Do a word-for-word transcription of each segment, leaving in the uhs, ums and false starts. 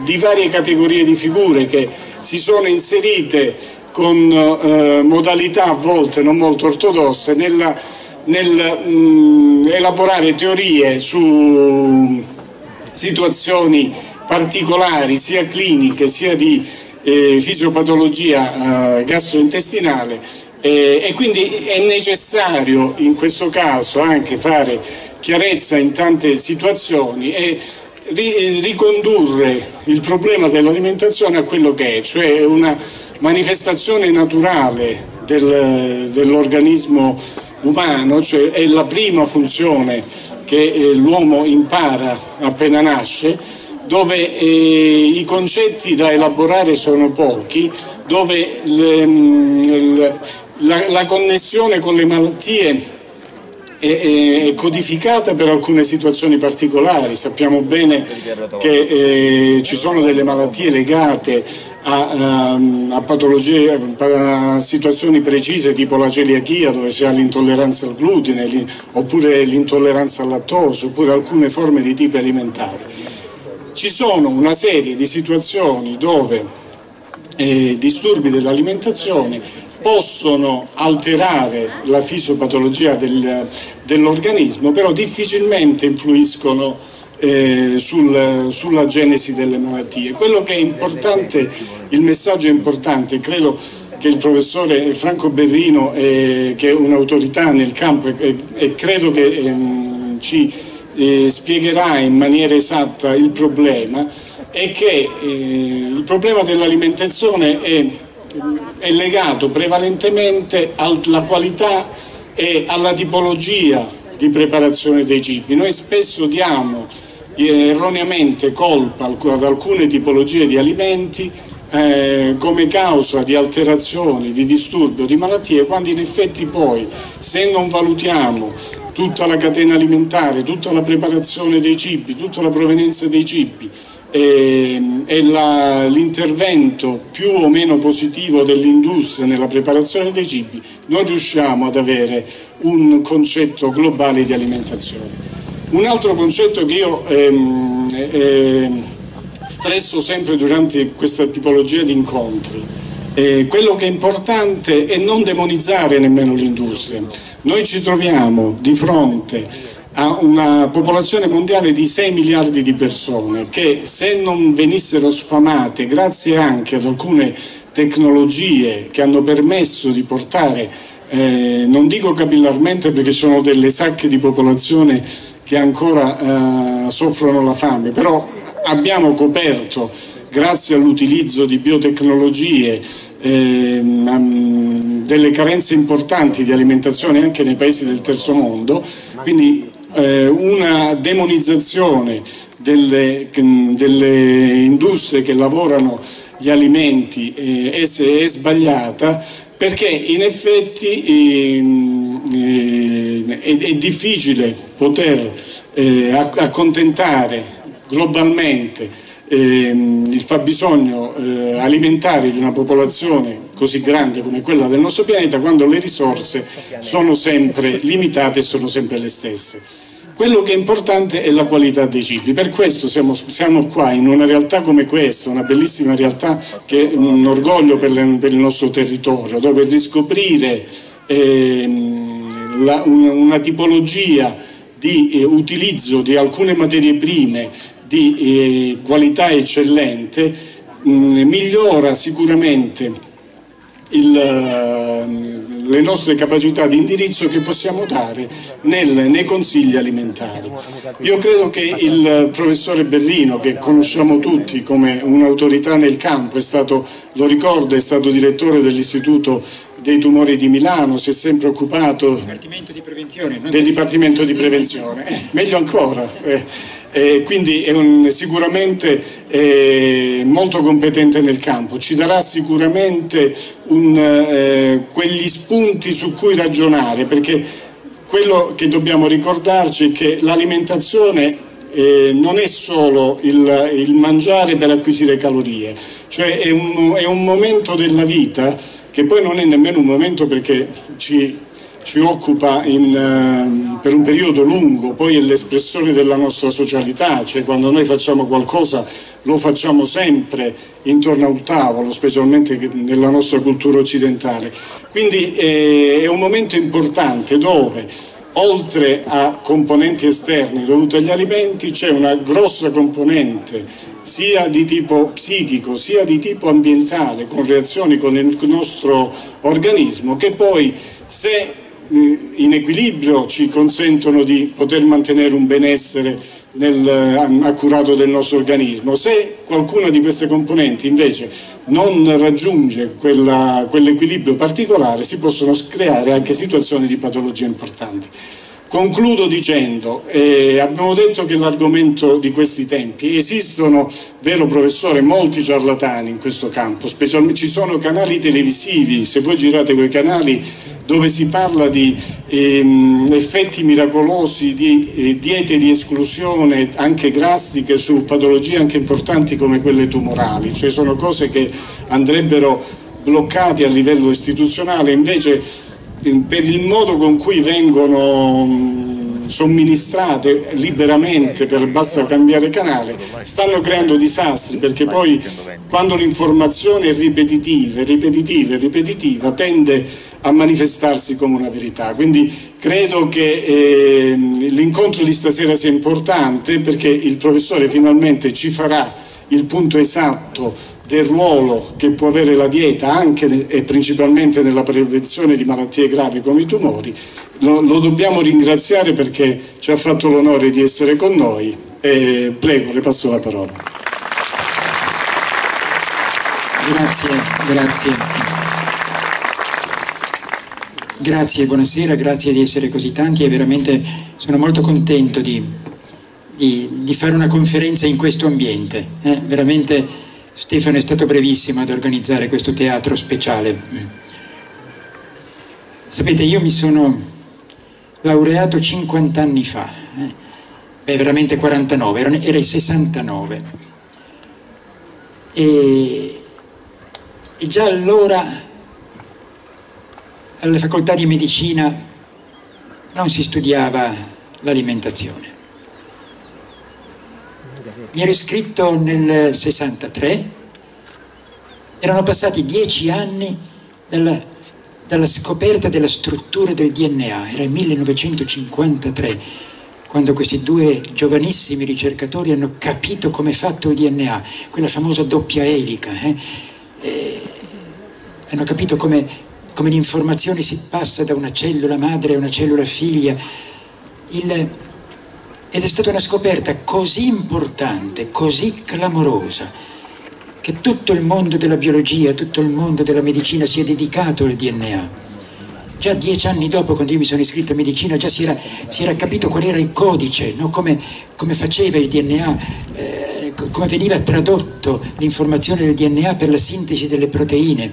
di varie categorie di figure che si sono inserite con eh, modalità a volte non molto ortodosse nella, nel mh, elaborare teorie su situazioni particolari sia cliniche sia di eh, fisiopatologia eh, gastrointestinale, eh, e quindi è necessario in questo caso anche fare chiarezza in tante situazioni e ri ricondurre il problema dell'alimentazione a quello che è, cioè una manifestazione naturale del, dell'organismo umano, cioè è la prima funzione che eh, l'uomo impara appena nasce, dove eh, i concetti da elaborare sono pochi, dove le, le, la, la connessione con le malattie è, è codificata per alcune situazioni particolari. Sappiamo bene che eh, ci sono delle malattie legate a, a, a patologie, a situazioni precise tipo la celiachia, dove si ha l'intolleranza al glutine, li, oppure l'intolleranza al lattosio, oppure alcune forme di tipi alimentari. Ci sono una serie di situazioni dove eh, disturbi dell'alimentazione possono alterare la fisiopatologia del, dell'organismo, però difficilmente influiscono eh, sul, sulla genesi delle malattie. Quello che è importante, il messaggio è importante, credo che il professore Franco Berrino, eh, che è un'autorità nel campo, e, e credo che eh, ci eh, spiegherà in maniera esatta il problema, è che eh, il problema dell'alimentazione è è legato prevalentemente alla qualità e alla tipologia di preparazione dei cibi. Noi spesso diamo eh, erroneamente colpa ad alcune tipologie di alimenti eh, come causa di alterazioni, di disturbi o di malattie, quando in effetti poi, se non valutiamo tutta la catena alimentare, tutta la preparazione dei cibi, tutta la provenienza dei cibi, e, e l'intervento più o meno positivo dell'industria nella preparazione dei cibi, non riusciamo ad avere un concetto globale di alimentazione. Un altro concetto che io ehm, eh, stresso sempre durante questa tipologia di incontri, eh, quello che è importante è non demonizzare nemmeno l'industria. Noi ci troviamo di fronte a una popolazione mondiale di sei miliardi di persone che, se non venissero sfamate grazie anche ad alcune tecnologie che hanno permesso di portare, eh, non dico capillarmente perché sono delle sacche di popolazione che ancora eh, soffrono la fame, però abbiamo coperto, grazie all'utilizzo di biotecnologie, eh, delle carenze importanti di alimentazione anche nei paesi del terzo mondo, quindi eh, una demonizzazione delle, delle industrie che lavorano gli alimenti eh, è, è sbagliata, perché in effetti eh, è, è difficile poter eh, accontentare globalmente eh, il fabbisogno eh, alimentare di una popolazione così grande come quella del nostro pianeta, quando le risorse sono sempre limitate e sono sempre le stesse. Quello che è importante è la qualità dei cibi, per questo siamo, siamo qua in una realtà come questa, una bellissima realtà che è un orgoglio per, le, per il nostro territorio, dove riscoprire eh, la, una, una tipologia di eh, utilizzo di alcune materie prime di eh, qualità eccellente mh, migliora sicuramente il, le nostre capacità di indirizzo che possiamo dare nel, nei consigli alimentari. Io credo che il professore Berrino, che conosciamo tutti come un'autorità nel campo, è stato, lo ricordo, è stato direttore dell'Istituto dei tumori di Milano, si è sempre occupato Dipartimento di prevenzione, del Dipartimento di Prevenzione, eh, meglio ancora, eh, eh, quindi è un, sicuramente eh, molto competente nel campo, ci darà sicuramente un, eh, quegli spunti su cui ragionare, perché quello che dobbiamo ricordarci è che l'alimentazione Eh, non è solo il, il mangiare per acquisire calorie, cioè è un, è un momento della vita che poi non è nemmeno un momento perché ci, ci occupa in, eh, per un periodo lungo, poi è l'espressione della nostra socialità, cioè quando noi facciamo qualcosa lo facciamo sempre intorno a un tavolo, specialmente nella nostra cultura occidentale. Quindi eh, è un momento importante dove, oltre a componenti esterni dovuti agli alimenti, c'è una grossa componente sia di tipo psichico sia di tipo ambientale, con reazioni con il nostro organismo, che poi, se in equilibrio, ci consentono di poter mantenere un benessere nel, accurato del nostro organismo. Se qualcuna di queste componenti invece non raggiunge quella, quell'equilibrio particolare, si possono creare anche situazioni di patologia importanti. Concludo dicendo, eh, abbiamo detto che l'argomento di questi tempi, esistono, vero professore, molti ciarlatani in questo campo, specialmente ci sono canali televisivi, se voi girate quei canali dove si parla di ehm, effetti miracolosi, di eh, diete di esclusione anche drastiche su patologie anche importanti come quelle tumorali, cioè sono cose che andrebbero bloccate a livello istituzionale, invece per il modo con cui vengono somministrate liberamente, per basta cambiare canale, stanno creando disastri, perché poi quando l'informazione è ripetitiva, ripetitiva, ripetitiva, tende a manifestarsi come una verità. Quindi credo che eh, l'incontro di stasera sia importante, perché il professore finalmente ci farà il punto esatto del ruolo che può avere la dieta anche e principalmente nella prevenzione di malattie gravi come i tumori. Lo, lo dobbiamo ringraziare perché ci ha fatto l'onore di essere con noi e prego, le passo la parola. Grazie, grazie. Grazie, buonasera, grazie di essere così tanti e veramente sono molto contento di, di, di fare una conferenza in questo ambiente. Eh? Veramente Stefano è stato brevissimo ad organizzare questo teatro speciale. Sapete, io mi sono laureato cinquanta anni fa, eh? Beh, veramente quarantanove, era, era il sessantanove. E, e già allora alla facoltà di medicina non si studiava l'alimentazione. Mi ero iscritto nel sessantatré, erano passati dieci anni dalla, dalla scoperta della struttura del D N A, era il millenovecentocinquantatré, quando questi due giovanissimi ricercatori hanno capito come è fatto il D N A, quella famosa doppia elica, eh? E hanno capito come, come l'informazione si passa da una cellula madre a una cellula figlia. Il, Ed è stata una scoperta così importante, così clamorosa, che tutto il mondo della biologia, tutto il mondo della medicina si è dedicato al D N A. Già dieci anni dopo, quando io mi sono iscritto a medicina, già si era, si era capito qual era il codice, no? come, come faceva il D N A, eh, come veniva tradotto l'informazione del D N A per la sintesi delle proteine.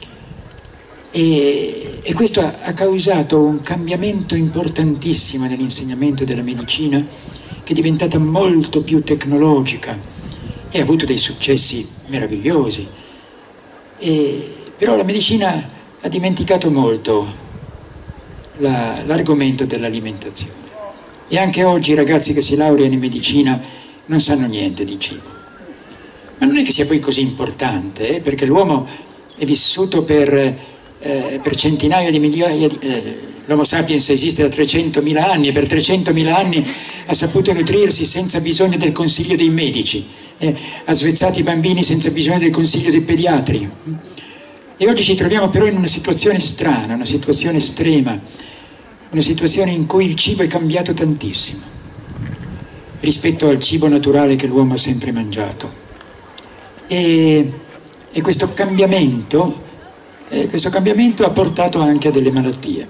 E, e questo ha, ha causato un cambiamento importantissimo nell'insegnamento della medicina, che è diventata molto più tecnologica e ha avuto dei successi meravigliosi. E, però la medicina ha dimenticato molto la, l'argomento dell'alimentazione. E anche oggi i ragazzi che si laureano in medicina non sanno niente di cibo. Ma non è che sia poi così importante, eh, perché l'uomo è vissuto per... Eh, per centinaia di migliaia di... Eh, l'Homo sapiens esiste da trecentomila anni e per trecentomila anni ha saputo nutrirsi senza bisogno del consiglio dei medici, eh, ha svezzato i bambini senza bisogno del consiglio dei pediatri. E oggi ci troviamo però in una situazione strana, una situazione estrema, una situazione in cui il cibo è cambiato tantissimo rispetto al cibo naturale che l'uomo ha sempre mangiato. E, e questo cambiamento E questo cambiamento ha portato anche a delle malattie.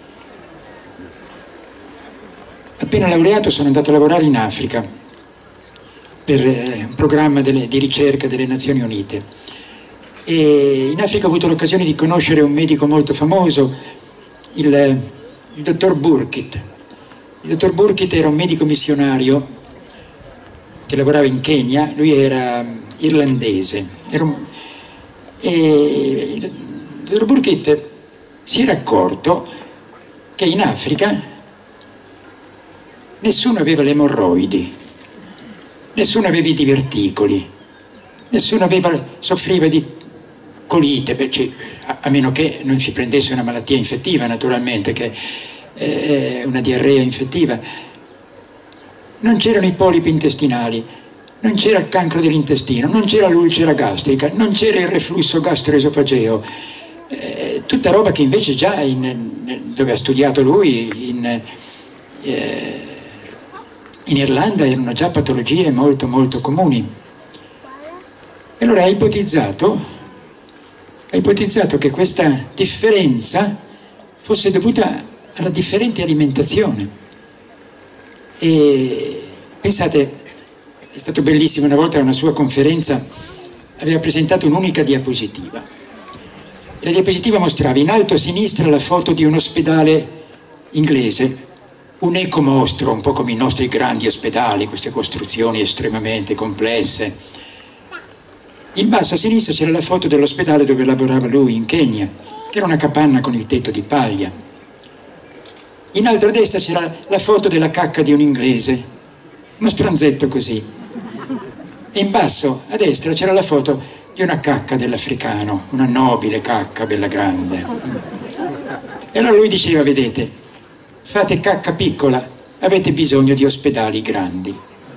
Appena laureato sono andato a lavorare in Africa per un programma delle, di ricerca delle Nazioni Unite. E in Africa ho avuto l'occasione di conoscere un medico molto famoso, il, il dottor Burkitt. Il dottor Burkitt era un medico missionario che lavorava in Kenya, lui era irlandese. Era un, e, il dottor Burkitt si era accorto che in Africa nessuno aveva le emorroidi, nessuno aveva i diverticoli, nessuno aveva, soffriva di colite, perché, a, a meno che non si prendesse una malattia infettiva, naturalmente, che è una diarrea infettiva. Non c'erano i polipi intestinali, non c'era il cancro dell'intestino, non c'era l'ulcera gastrica, non c'era il reflusso gastroesofageo, eh, tutta roba che invece già in, dove ha studiato lui in, eh, in Irlanda erano già patologie molto molto comuni. E allora ha ipotizzato, ha ipotizzato che questa differenza fosse dovuta alla differente alimentazione. E pensate, è stato bellissimo, una volta a una sua conferenza aveva presentato un'unica diapositiva. La diapositiva mostrava in alto a sinistra la foto di un ospedale inglese, un ecomostro, un po' come i nostri grandi ospedali, queste costruzioni estremamente complesse. In basso a sinistra c'era la foto dell'ospedale dove lavorava lui in Kenya, che era una capanna con il tetto di paglia. In alto a destra c'era la foto della cacca di un inglese, uno stronzetto così. E in basso a destra c'era la foto di una cacca dell'africano, una nobile cacca, bella grande. E allora lui diceva, vedete, fate cacca piccola, avete bisogno di ospedali grandi.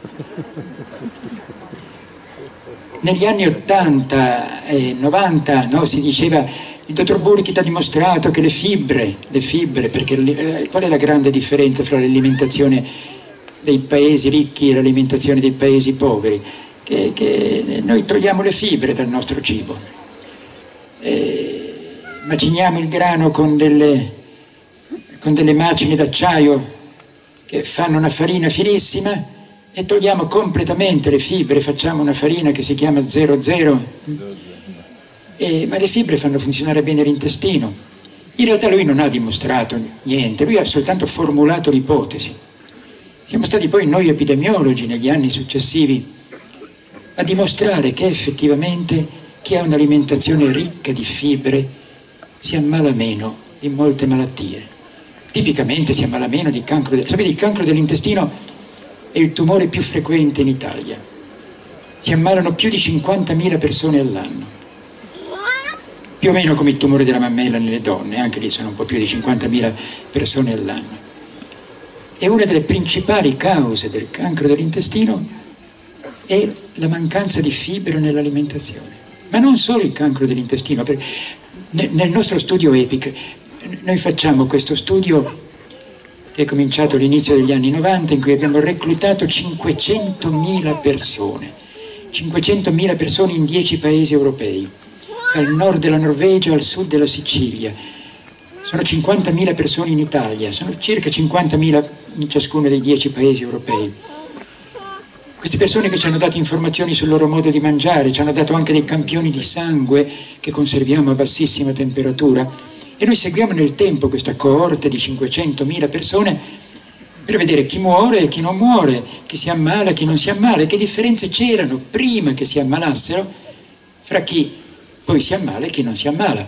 Negli anni ottanta e novanta, no, si diceva, il dottor Burkitt ha dimostrato che le fibre, le fibre, perché eh, qual è la grande differenza fra l'alimentazione dei paesi ricchi e l'alimentazione dei paesi poveri? Che, che noi togliamo le fibre dal nostro cibo. Eh, immaginiamo il grano con delle, con delle macine d'acciaio che fanno una farina finissima e togliamo completamente le fibre, facciamo una farina che si chiama zero zero. Eh, ma le fibre fanno funzionare bene l'intestino. In realtà lui non ha dimostrato niente, lui ha soltanto formulato l'ipotesi. Siamo stati poi noi epidemiologi negli anni successivi a dimostrare che effettivamente chi ha un'alimentazione ricca di fibre si ammala meno di molte malattie. Tipicamente si ammala meno di cancro. De... Sapete, il cancro dell'intestino è il tumore più frequente in Italia. Si ammalano più di cinquantamila persone all'anno. Più o meno come il tumore della mammella nelle donne, anche lì sono un po' più di cinquantamila persone all'anno. E una delle principali cause del cancro dell'intestino è la mancanza di fibre nell'alimentazione. Ma non solo il cancro dell'intestino, perché nel nostro studio EPIC noi facciamo questo studio che è cominciato all'inizio degli anni novanta, in cui abbiamo reclutato cinquecentomila persone, cinquecentomila persone in dieci paesi europei. Dal nord della Norvegia al sud della Sicilia. Sono cinquantamila persone in Italia, sono circa cinquantamila in ciascuno dei dieci paesi europei. Queste persone che ci hanno dato informazioni sul loro modo di mangiare, ci hanno dato anche dei campioni di sangue che conserviamo a bassissima temperatura, e noi seguiamo nel tempo questa coorte di cinquecentomila persone per vedere chi muore e chi non muore, chi si ammala e chi non si ammala, e che differenze c'erano prima che si ammalassero fra chi poi si ammala e chi non si ammala.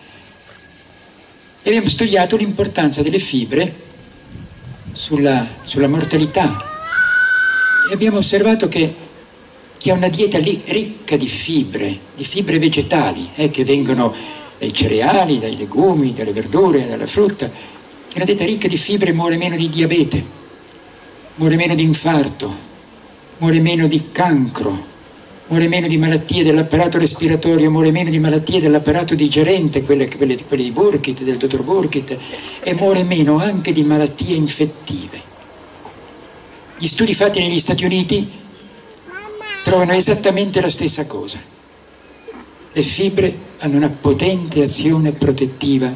E abbiamo studiato l'importanza delle fibre sulla, sulla mortalità e abbiamo osservato che chi ha una dieta lì ricca di fibre, di fibre vegetali, eh, che vengono dai cereali, dai legumi, dalle verdure, dalla frutta, chi ha una dieta ricca di fibre muore meno di diabete, muore meno di infarto, muore meno di cancro, muore meno di malattie dell'apparato respiratorio, muore meno di malattie dell'apparato digerente, quelle, quelle, quelle di Burkitt, del dottor Burkitt, e muore meno anche di malattie infettive. Gli studi fatti negli Stati Uniti trovano esattamente la stessa cosa. Le fibre hanno una potente azione protettiva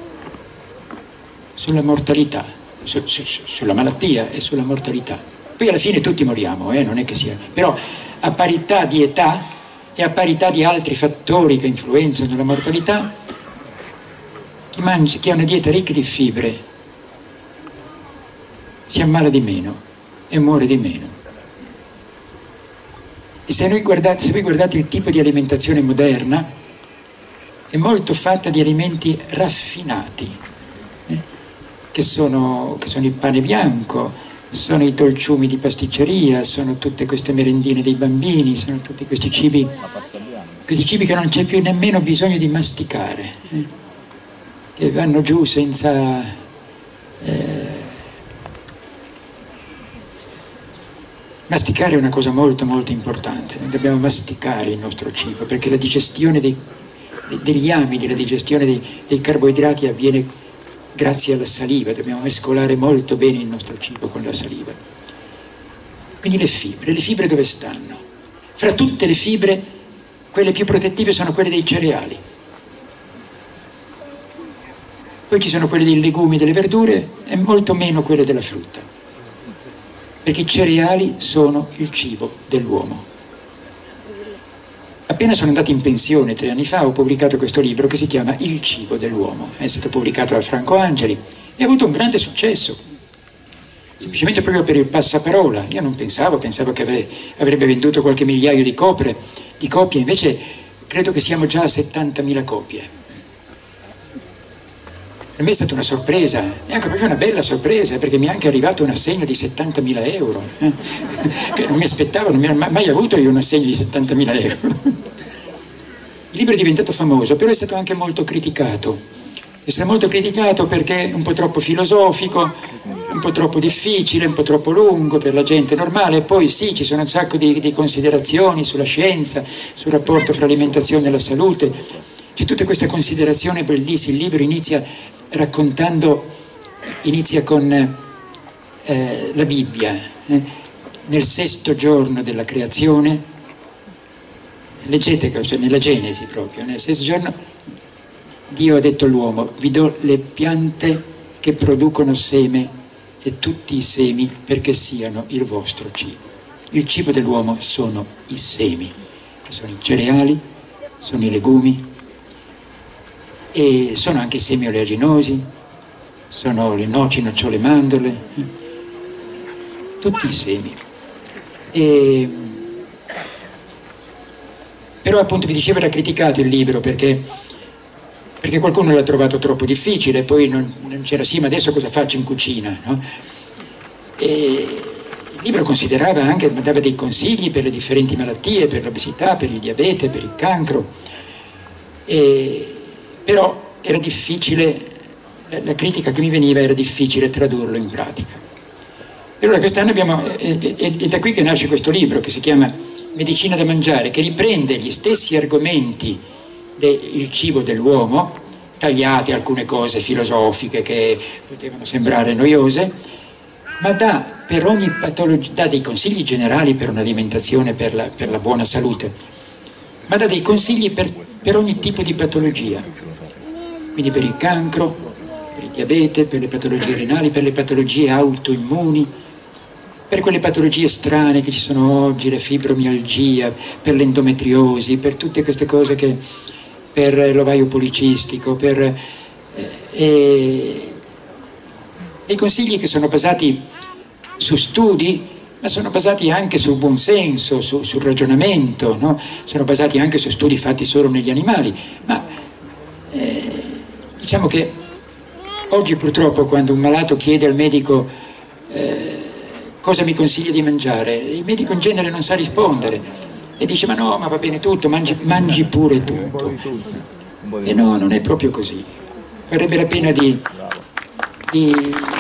sulla mortalità, su, su, sulla malattia e sulla mortalità. Poi alla fine tutti moriamo, eh, non è che sia... Però, a parità di età e a parità di altri fattori che influenzano la mortalità, chi, mangia, chi ha una dieta ricca di fibre si ammala di meno e muore di meno. E se, noi guardate, se voi guardate il tipo di alimentazione moderna, è molto fatta di alimenti raffinati. Eh? che sono, che sono il pane bianco, sono i dolciumi di pasticceria, sono tutte queste merendine dei bambini, sono tutti questi cibi, questi cibi che non c'è più nemmeno bisogno di masticare, eh, che vanno giù senza... Eh, masticare è una cosa molto molto importante, noi dobbiamo masticare il nostro cibo, perché la digestione dei, degli amidi, la digestione dei, dei carboidrati avviene grazie alla saliva, dobbiamo mescolare molto bene il nostro cibo con la saliva. Quindi le fibre, le fibre dove stanno? Fra tutte le fibre, quelle più protettive sono quelle dei cereali. Poi ci sono quelle dei legumi e delle verdure e molto meno quelle della frutta. Perché i cereali sono il cibo dell'uomo. Appena sono andato in pensione tre anni fa ho pubblicato questo libro che si chiama Il cibo dell'uomo, è stato pubblicato da Franco Angeli e ha avuto un grande successo, semplicemente proprio per il passaparola. Io non pensavo, pensavo che avrebbe venduto qualche migliaio di copie, di copie, invece credo che siamo già a settantamila copie. Per me è stata una sorpresa, e anche proprio una bella sorpresa, perché mi è anche arrivato un assegno di settantamila euro, eh? Che non mi aspettavo, non mi ero mai avuto io un assegno di settantamila euro. Il libro è diventato famoso, però è stato anche molto criticato. È stato molto criticato perché è un po' troppo filosofico, un po' troppo difficile, un po' troppo lungo per la gente normale. Poi sì, ci sono un sacco di, di considerazioni sulla scienza, sul rapporto fra alimentazione e la salute. C'è tutta questa considerazione bellissima. Il libro inizia raccontando, inizia con eh, la Bibbia. Eh? Nel sesto giorno della creazione, leggete, cioè nella Genesi proprio, nel sesto giorno Dio ha detto all'uomo: vi do le piante che producono seme e tutti i semi perché siano il vostro cibo. Il cibo dell'uomo sono i semi, che sono i cereali, sono i legumi, e sono anche i semi oleaginosi, sono le noci, nocciole, mandorle, tutti i semi. E, però appunto vi dicevo era criticato il libro perché, perché qualcuno l'ha trovato troppo difficile, poi non, non c'era sì, ma adesso cosa faccio in cucina? No? E il libro considerava anche, dava dei consigli per le differenti malattie, per l'obesità, per il diabete, per il cancro. E, però era difficile, la, la critica che mi veniva era difficile tradurlo in pratica. E allora quest'anno abbiamo, è, è, è da qui che nasce questo libro che si chiama Medicina da mangiare, che riprende gli stessi argomenti del cibo dell'uomo, tagliate alcune cose filosofiche che potevano sembrare noiose, ma dà, per ogni patologia, dà dei consigli generali per un'alimentazione per la, per la buona salute, ma dà dei consigli per, per ogni tipo di patologia. Quindi per il cancro, per il diabete, per le patologie renali, per le patologie autoimmuni, per quelle patologie strane che ci sono oggi, la fibromialgia, per l'endometriosi, per tutte queste cose che, per l'ovaio policistico, per eh, e, dei consigli che sono basati su studi, ma sono basati anche sul buonsenso, su, sul ragionamento, no? Sono basati anche su studi fatti solo negli animali, ma eh, diciamo che oggi purtroppo quando un malato chiede al medico eh, cosa mi consiglia di mangiare, il medico in genere non sa rispondere e dice ma no, ma va bene tutto, mangi, mangi pure tutto. E no, non è proprio così. Varrebbe la pena di, di...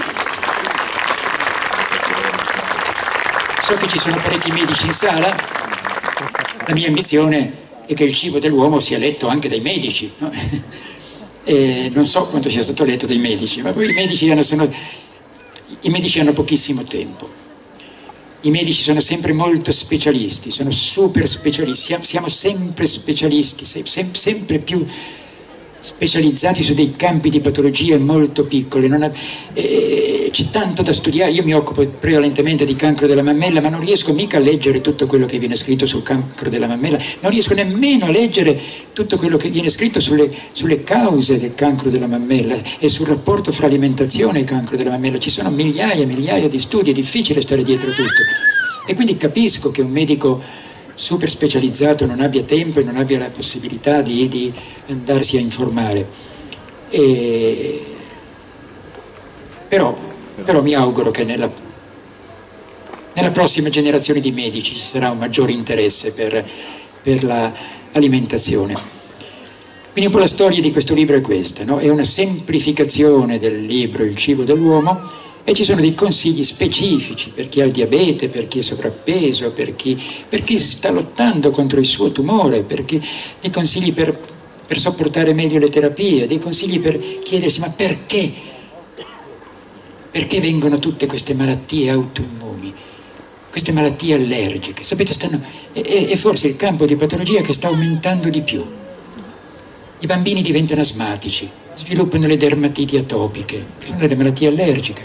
So che ci sono parecchi medici in sala, la mia ambizione è che il cibo dell'uomo sia letto anche dai medici, no? E non so quanto sia stato letto dai medici, ma poi i medici hanno, sono, i medici hanno pochissimo tempo. I medici sono sempre molto specialisti, sono super specialisti, siamo sempre specialisti, sempre più specializzati su dei campi di patologie molto piccole. Non ha, eh, c'è tanto da studiare. Io mi occupo prevalentemente di cancro della mammella, ma non riesco mica a leggere tutto quello che viene scritto sul cancro della mammella, non riesco nemmeno a leggere tutto quello che viene scritto sulle, sulle cause del cancro della mammella e sul rapporto fra alimentazione e cancro della mammella. Ci sono migliaia e migliaia di studi, è difficile stare dietro a tutto. E quindi capisco che un medico super specializzato non abbia tempo e non abbia la possibilità di, di andarsi a informare. E... Però, però mi auguro che nella, nella prossima generazione di medici ci sarà un maggiore interesse per, per l'alimentazione. Quindi un po' la storia di questo libro è questa, no? È una semplificazione del libro Il cibo dell'uomo, e ci sono dei consigli specifici per chi ha il diabete, per chi è sovrappeso, per chi, per chi sta lottando contro il suo tumore, per chi, dei consigli per, per sopportare meglio le terapie, dei consigli per chiedersi ma perché? Perché vengono tutte queste malattie autoimmuni, queste malattie allergiche? Sapete, stanno, è, è forse il campo di patologia che sta aumentando di più. I bambini diventano asmatici, sviluppano le dermatiti atopiche, che sono delle malattie allergiche.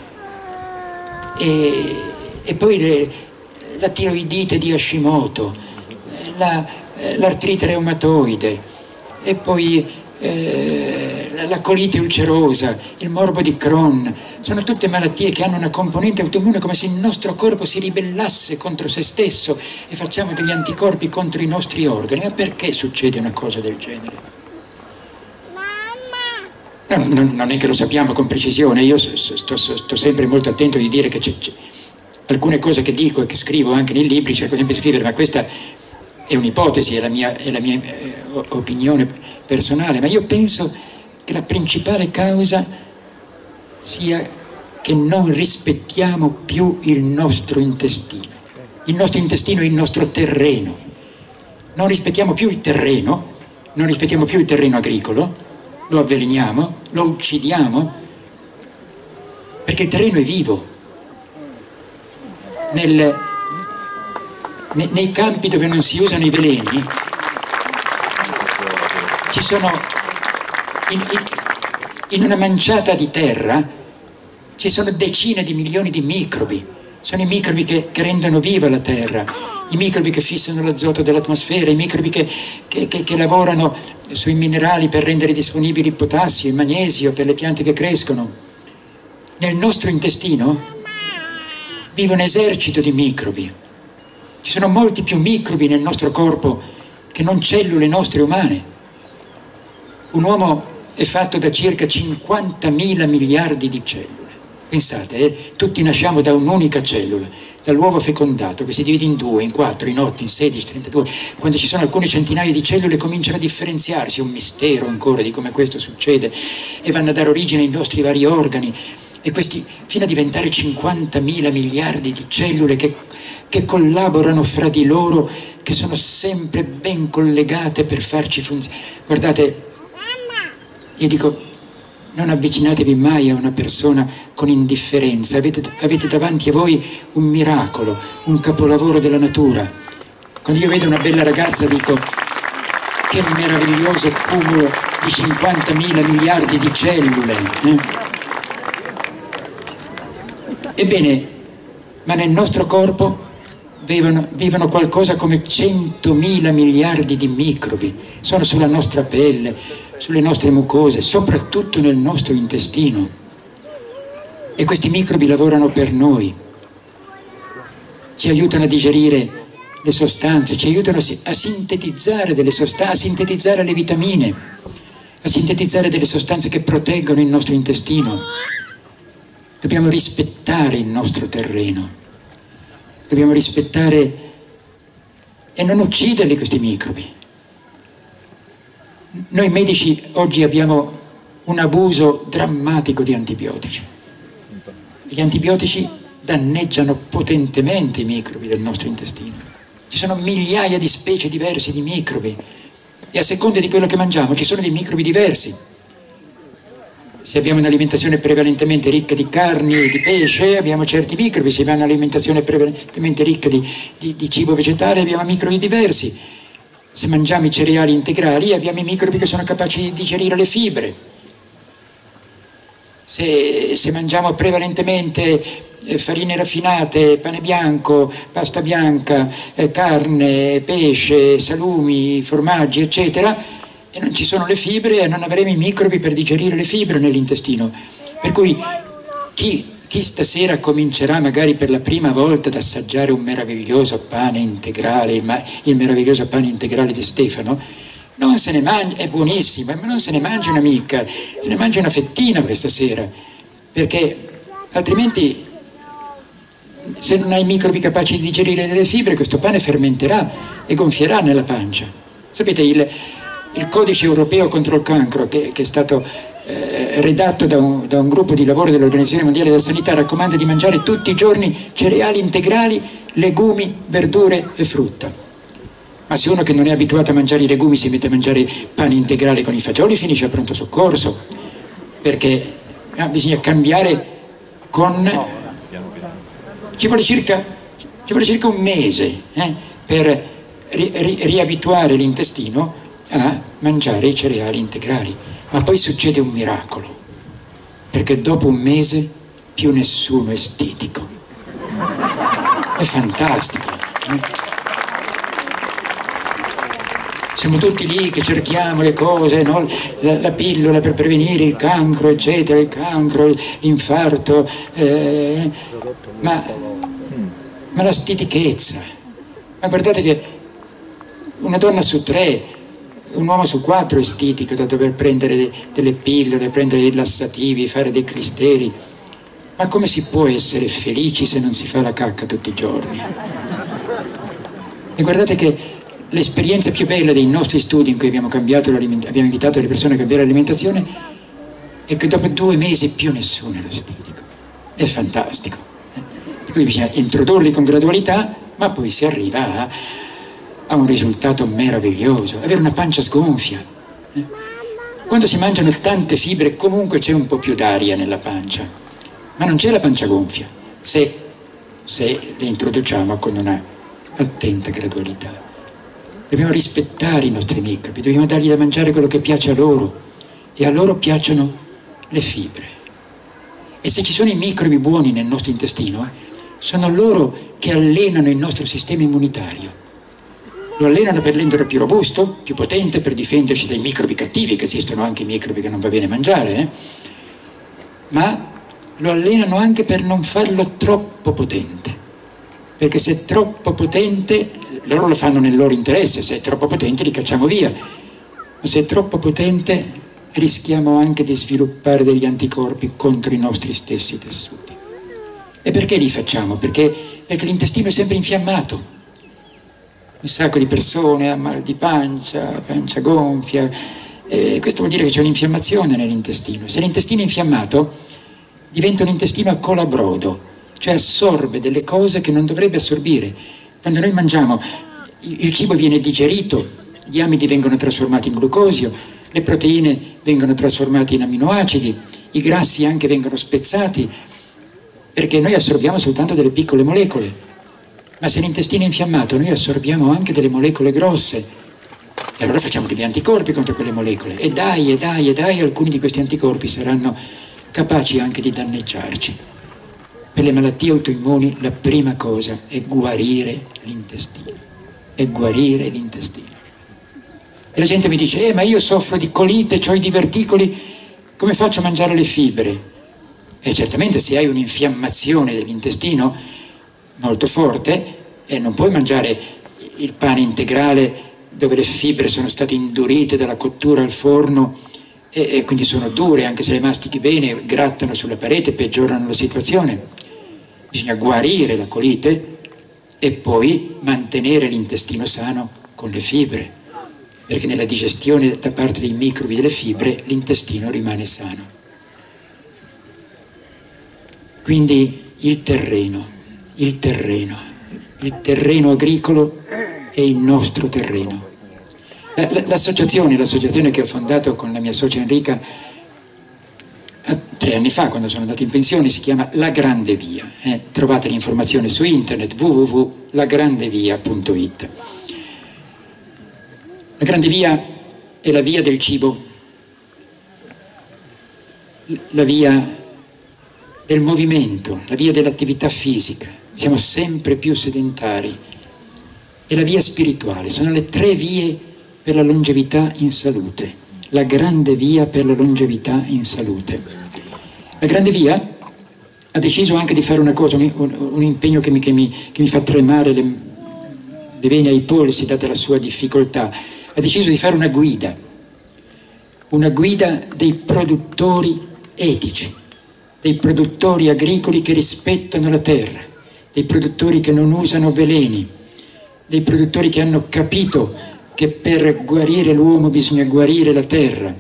E, e poi le, la tiroidite di Hashimoto, la, l'artrite reumatoide, e poi eh, la, la colite ulcerosa, il morbo di Crohn. Sono tutte malattie che hanno una componente autoimmune, come se il nostro corpo si ribellasse contro se stesso e facciamo degli anticorpi contro i nostri organi. Ma perché succede una cosa del genere? No, non, non è che lo sappiamo con precisione. Io sto, sto sempre molto attento di dire che c'è, c'è alcune cose che dico e che scrivo anche nei libri, cerco sempre di scrivere, ma questa è un'ipotesi, è la mia, è la mia eh, opinione personale, ma io penso che la principale causa sia che non rispettiamo più il nostro intestino. Il nostro intestino è il nostro terreno. Non rispettiamo più il terreno, non rispettiamo più il terreno agricolo, lo avveleniamo, lo uccidiamo, perché il terreno è vivo. Nel, ne, nei campi dove non si usano i veleni ci sono in, in, in una manciata di terra ci sono decine di milioni di microbi. Sono i microbi che, che rendono viva la terra, i microbi che fissano l'azoto dell'atmosfera, i microbi che, che, che, che lavorano sui minerali per rendere disponibili il potassio, il magnesio per le piante che crescono. Nel nostro intestino vive un esercito di microbi. Ci sono molti più microbi nel nostro corpo che non cellule nostre umane. Un uomo è fatto da circa cinquantamila miliardi di cellule. Pensate, eh, tutti nasciamo da un'unica cellula, dall'uovo fecondato, che si divide in due, in quattro, in otto, in sedici, trentadue. Quando ci sono alcune centinaia di cellule cominciano a differenziarsi, è un mistero ancora di come questo succede, e vanno a dare origine ai nostri vari organi, e questi fino a diventare cinquantamila miliardi di cellule che, che collaborano fra di loro, che sono sempre ben collegate per farci funzionare. Guardate, io dico, non avvicinatevi mai a una persona con indifferenza, avete, avete davanti a voi un miracolo, un capolavoro della natura. Quando io vedo una bella ragazza dico, che meraviglioso cumulo di cinquantamila miliardi di cellule. Eh? Ebbene, ma nel nostro corpo vivono, vivono qualcosa come centomila miliardi di microbi, sono sulla nostra pelle, sulle nostre mucose, soprattutto nel nostro intestino. E questi microbi lavorano per noi, ci aiutano a digerire le sostanze, ci aiutano a sintetizzare delle sostanze, a sintetizzare le vitamine, a sintetizzare delle sostanze che proteggono il nostro intestino. Dobbiamo rispettare il nostro terreno, dobbiamo rispettare e non ucciderli questi microbi. Noi medici oggi abbiamo un abuso drammatico di antibiotici. Gli antibiotici danneggiano potentemente i microbi del nostro intestino. Ci sono migliaia di specie diverse di microbi e a seconda di quello che mangiamo ci sono dei microbi diversi. Se abbiamo un'alimentazione prevalentemente ricca di carni e di pesce abbiamo certi microbi, se abbiamo un'alimentazione prevalentemente ricca di, di, di cibo vegetale abbiamo microbi diversi. Se mangiamo i cereali integrali abbiamo i microbi che sono capaci di digerire le fibre. Se, se mangiamo prevalentemente eh, farine raffinate, pane bianco, pasta bianca, eh, carne, pesce, salumi, formaggi, eccetera, e non ci sono le fibre, non avremo i microbi per digerire le fibre nell'intestino. Per cui chi... Chi stasera comincerà magari per la prima volta ad assaggiare un meraviglioso pane integrale, il, ma, il meraviglioso pane integrale di Stefano, non se ne mangia, è buonissimo, ma non se ne mangia una mica, se ne mangia una fettina questa sera. perché altrimenti, se non hai microbi capaci di digerire delle fibre, questo pane fermenterà e gonfierà nella pancia. Sapete, il, il codice europeo contro il cancro, che, che è stato eh, redatto da un, da un gruppo di lavoro dell'Organizzazione Mondiale della Sanità, raccomanda di mangiare tutti i giorni cereali integrali, legumi, verdure e frutta. Ma se uno che non è abituato a mangiare i legumi si mette a mangiare pane integrale con i fagioli, finisce a pronto soccorso, perché eh, bisogna cambiare con... Ci vuole circa, ci vuole circa un mese eh, per ri, ri, riabituare l'intestino a mangiare i cereali integrali, ma poi succede un miracolo, perché dopo un mese più nessuno è stitico. È fantastico. Eh? Siamo tutti lì che cerchiamo le cose, no? la, la pillola per prevenire il cancro, eccetera, il cancro, l'infarto, eh, ma, ma la stitichezza. Ma guardate che una donna su tre, un uomo su quattro è stitico da dover prendere de, delle pillole, prendere dei lassativi, fare dei cristeri. Ma come si può essere felici se non si fa la cacca tutti i giorni? E guardate che l'esperienza più bella dei nostri studi in cui abbiamo, cambiato abbiamo invitato le persone a cambiare l'alimentazione è che dopo due mesi più nessuno è stitico. È fantastico. Per cui bisogna introdurli con gradualità, ma poi si arriva a, a un risultato meraviglioso, avere una pancia sgonfia. Quando si mangiano tante fibre comunque c'è un po' più d'aria nella pancia, ma non c'è la pancia gonfia, se, se le introduciamo con una attenta gradualità. Dobbiamo rispettare i nostri microbi, dobbiamo dargli da mangiare quello che piace a loro, e a loro piacciono le fibre. E se ci sono i microbi buoni nel nostro intestino, sono loro che allenano il nostro sistema immunitario. Lo allenano per renderlo più robusto, più potente, per difenderci dai microbi cattivi, che esistono anche i microbi che non va bene mangiare, eh? Ma lo allenano anche per non farlo troppo potente, perché se è troppo potente, loro lo fanno nel loro interesse, se è troppo potente li cacciamo via, ma se è troppo potente rischiamo anche di sviluppare degli anticorpi contro i nostri stessi tessuti. E perché li facciamo? Perché, perché l'intestino è sempre infiammato. Un sacco di persone ha mal di pancia, pancia gonfia, e questo vuol dire che c'è un'infiammazione nell'intestino. Se l'intestino è infiammato diventa un intestino a colabrodo, cioè assorbe delle cose che non dovrebbe assorbire. Quando noi mangiamo, il cibo viene digerito, gli amidi vengono trasformati in glucosio, le proteine vengono trasformate in aminoacidi, i grassi anche vengono spezzati, perché noi assorbiamo soltanto delle piccole molecole. Ma se l'intestino è infiammato, noi assorbiamo anche delle molecole grosse, e allora facciamo degli anticorpi contro quelle molecole. E dai, e dai, e dai, alcuni di questi anticorpi saranno capaci anche di danneggiarci. Per le malattie autoimmuni la prima cosa è guarire l'intestino, è guarire l'intestino. E la gente mi dice, eh ma io soffro di colite, ho i diverticoli, come faccio a mangiare le fibre? E certamente se hai un'infiammazione dell'intestino molto forte, eh, non puoi mangiare il pane integrale dove le fibre sono state indurite dalla cottura al forno e, e quindi sono dure, anche se le mastichi bene, grattano sulla parete, peggiorano la situazione. Bisogna guarire la colite e poi mantenere l'intestino sano con le fibre, perché nella digestione da parte dei microbi delle fibre l'intestino rimane sano. Quindi il terreno, il terreno, il terreno agricolo è il nostro terreno. L'associazione, l'associazione che ho fondato con la mia socia Enrica tre anni fa, quando sono andato in pensione, si chiama La Grande Via. Eh? Trovate l'informazione su internet w w w punto la grande via punto i t. La Grande Via è la via del cibo, la via del movimento, la via dell'attività fisica. Siamo sempre più sedentari. E la via spirituale. Sono le tre vie per la longevità in salute. La Grande Via per la longevità in salute. La Grande Via ha deciso anche di fare una cosa, un, un, un impegno che mi, che, mi, che mi fa tremare le, le vene ai polsi, data la sua difficoltà. Ha deciso di fare una guida, una guida dei produttori etici. dei produttori agricoli che rispettano la terra, dei produttori che non usano veleni, dei produttori che hanno capito che per guarire l'uomo bisogna guarire la terra.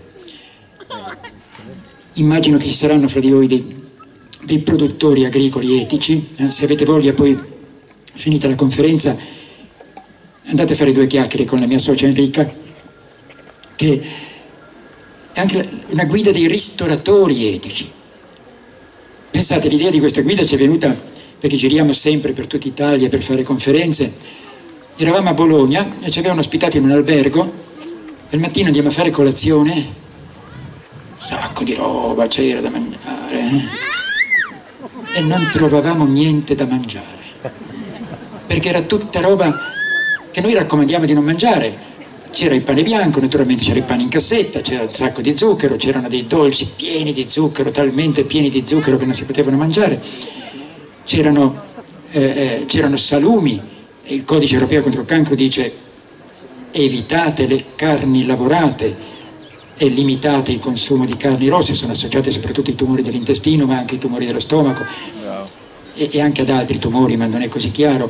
Immagino che ci saranno fra di voi dei, dei produttori agricoli etici, eh? Se avete voglia poi, finita la conferenza, andate a fare due chiacchiere con la mia socia Enrica, che è anche una guida dei ristoratori etici. Pensate, l'idea di questa guida ci è venuta perché giriamo sempre per tutta Italia per fare conferenze. Eravamo a Bologna e ci avevano ospitati in un albergo, e il mattino andiamo a fare colazione, un sacco di roba c'era da mangiare, eh? E non trovavamo niente da mangiare, perché era tutta roba che noi raccomandiamo di non mangiare. C'era il pane bianco, naturalmente c'era il pane in cassetta, c'era un sacco di zucchero, c'erano dei dolci pieni di zucchero, talmente pieni di zucchero che non si potevano mangiare, c'erano, eh, eh, c'erano salumi. Il codice europeo contro il cancro dice: evitate le carni lavorate e limitate il consumo di carni rosse, sono associate soprattutto ai tumori dell'intestino, ma anche ai tumori dello stomaco, no. e, e anche ad altri tumori, ma non è così chiaro.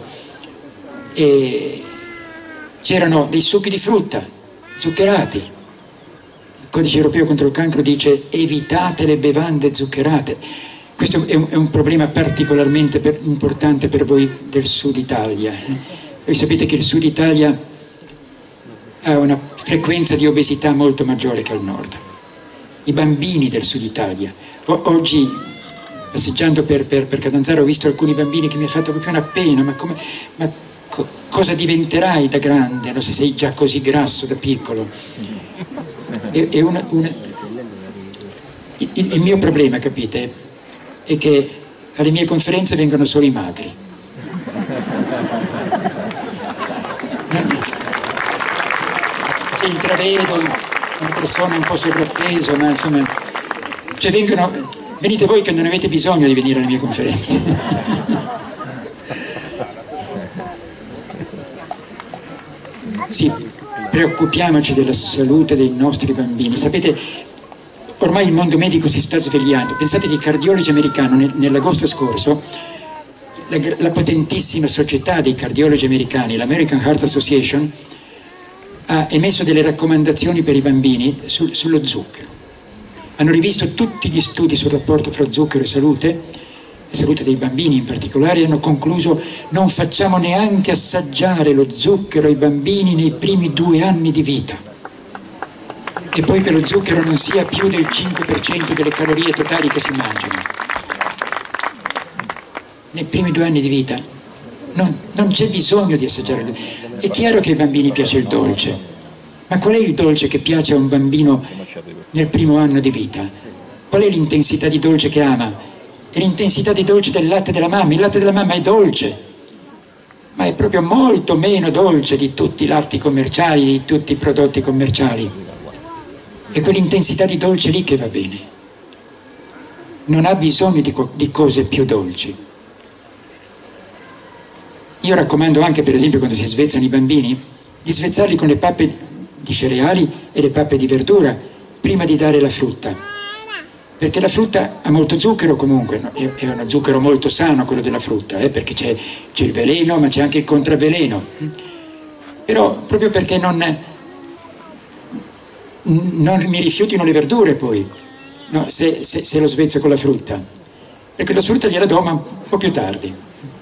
E c'erano dei succhi di frutta zuccherati. Il codice europeo contro il cancro dice: evitate le bevande zuccherate. Questo è un, è un problema particolarmente per, importante per voi del sud Italia. Voi sapete che il sud Italia ha una frequenza di obesità molto maggiore che al nord. I bambini del sud Italia. O, oggi, passeggiando per, per, per Catanzaro, ho visto alcuni bambini che mi ha fatto proprio una pena. Ma, come, ma co, cosa diventerai da grande, no? Se sei già così grasso da piccolo? È, è una, una... Il, il mio problema, capite, è che alle mie conferenze vengono solo i magri. Se intravedo una persona un po' sovrappeso, ma insomma, cioè vengono, venite voi che non avete bisogno di venire alle mie conferenze. Sì, preoccupiamoci della salute dei nostri bambini. Sapete, ormai il mondo medico si sta svegliando. Pensate che i cardiologi americani nell'agosto scorso, la, la potentissima società dei cardiologi americani, l'American Heart Association, ha emesso delle raccomandazioni per i bambini sul, sullo zucchero. Hanno rivisto tutti gli studi sul rapporto fra zucchero e salute, e salute dei bambini in particolare, e hanno concluso: non facciamo neanche assaggiare lo zucchero ai bambini nei primi due anni di vita. E poi che lo zucchero non sia più del cinque per cento delle calorie totali che si mangiano. Nei primi due anni di vita non, non c'è bisogno di assaggiare. È chiaro che ai bambini piace il dolce, ma qual è il dolce che piace a un bambino nel primo anno di vita? Qual è l'intensità di dolce che ama? È l'intensità di dolce del latte della mamma. Il latte della mamma è dolce, ma è proprio molto meno dolce di tutti i latti commerciali, di tutti i prodotti commerciali. È quell'intensità di dolce lì che va bene. Non ha bisogno di, co- di cose più dolci. Io raccomando anche, per esempio, quando si svezzano i bambini, di svezzarli con le pappe di cereali e le pappe di verdura prima di dare la frutta. Perché la frutta ha molto zucchero comunque, no? è, è uno zucchero molto sano quello della frutta, eh? Perché c'è, c'è il veleno, ma c'è anche il contravveleno. Però proprio perché non... non mi rifiutino le verdure poi, no, se, se, se lo svezzo con la frutta, perché la frutta gliela do ma un po' più tardi.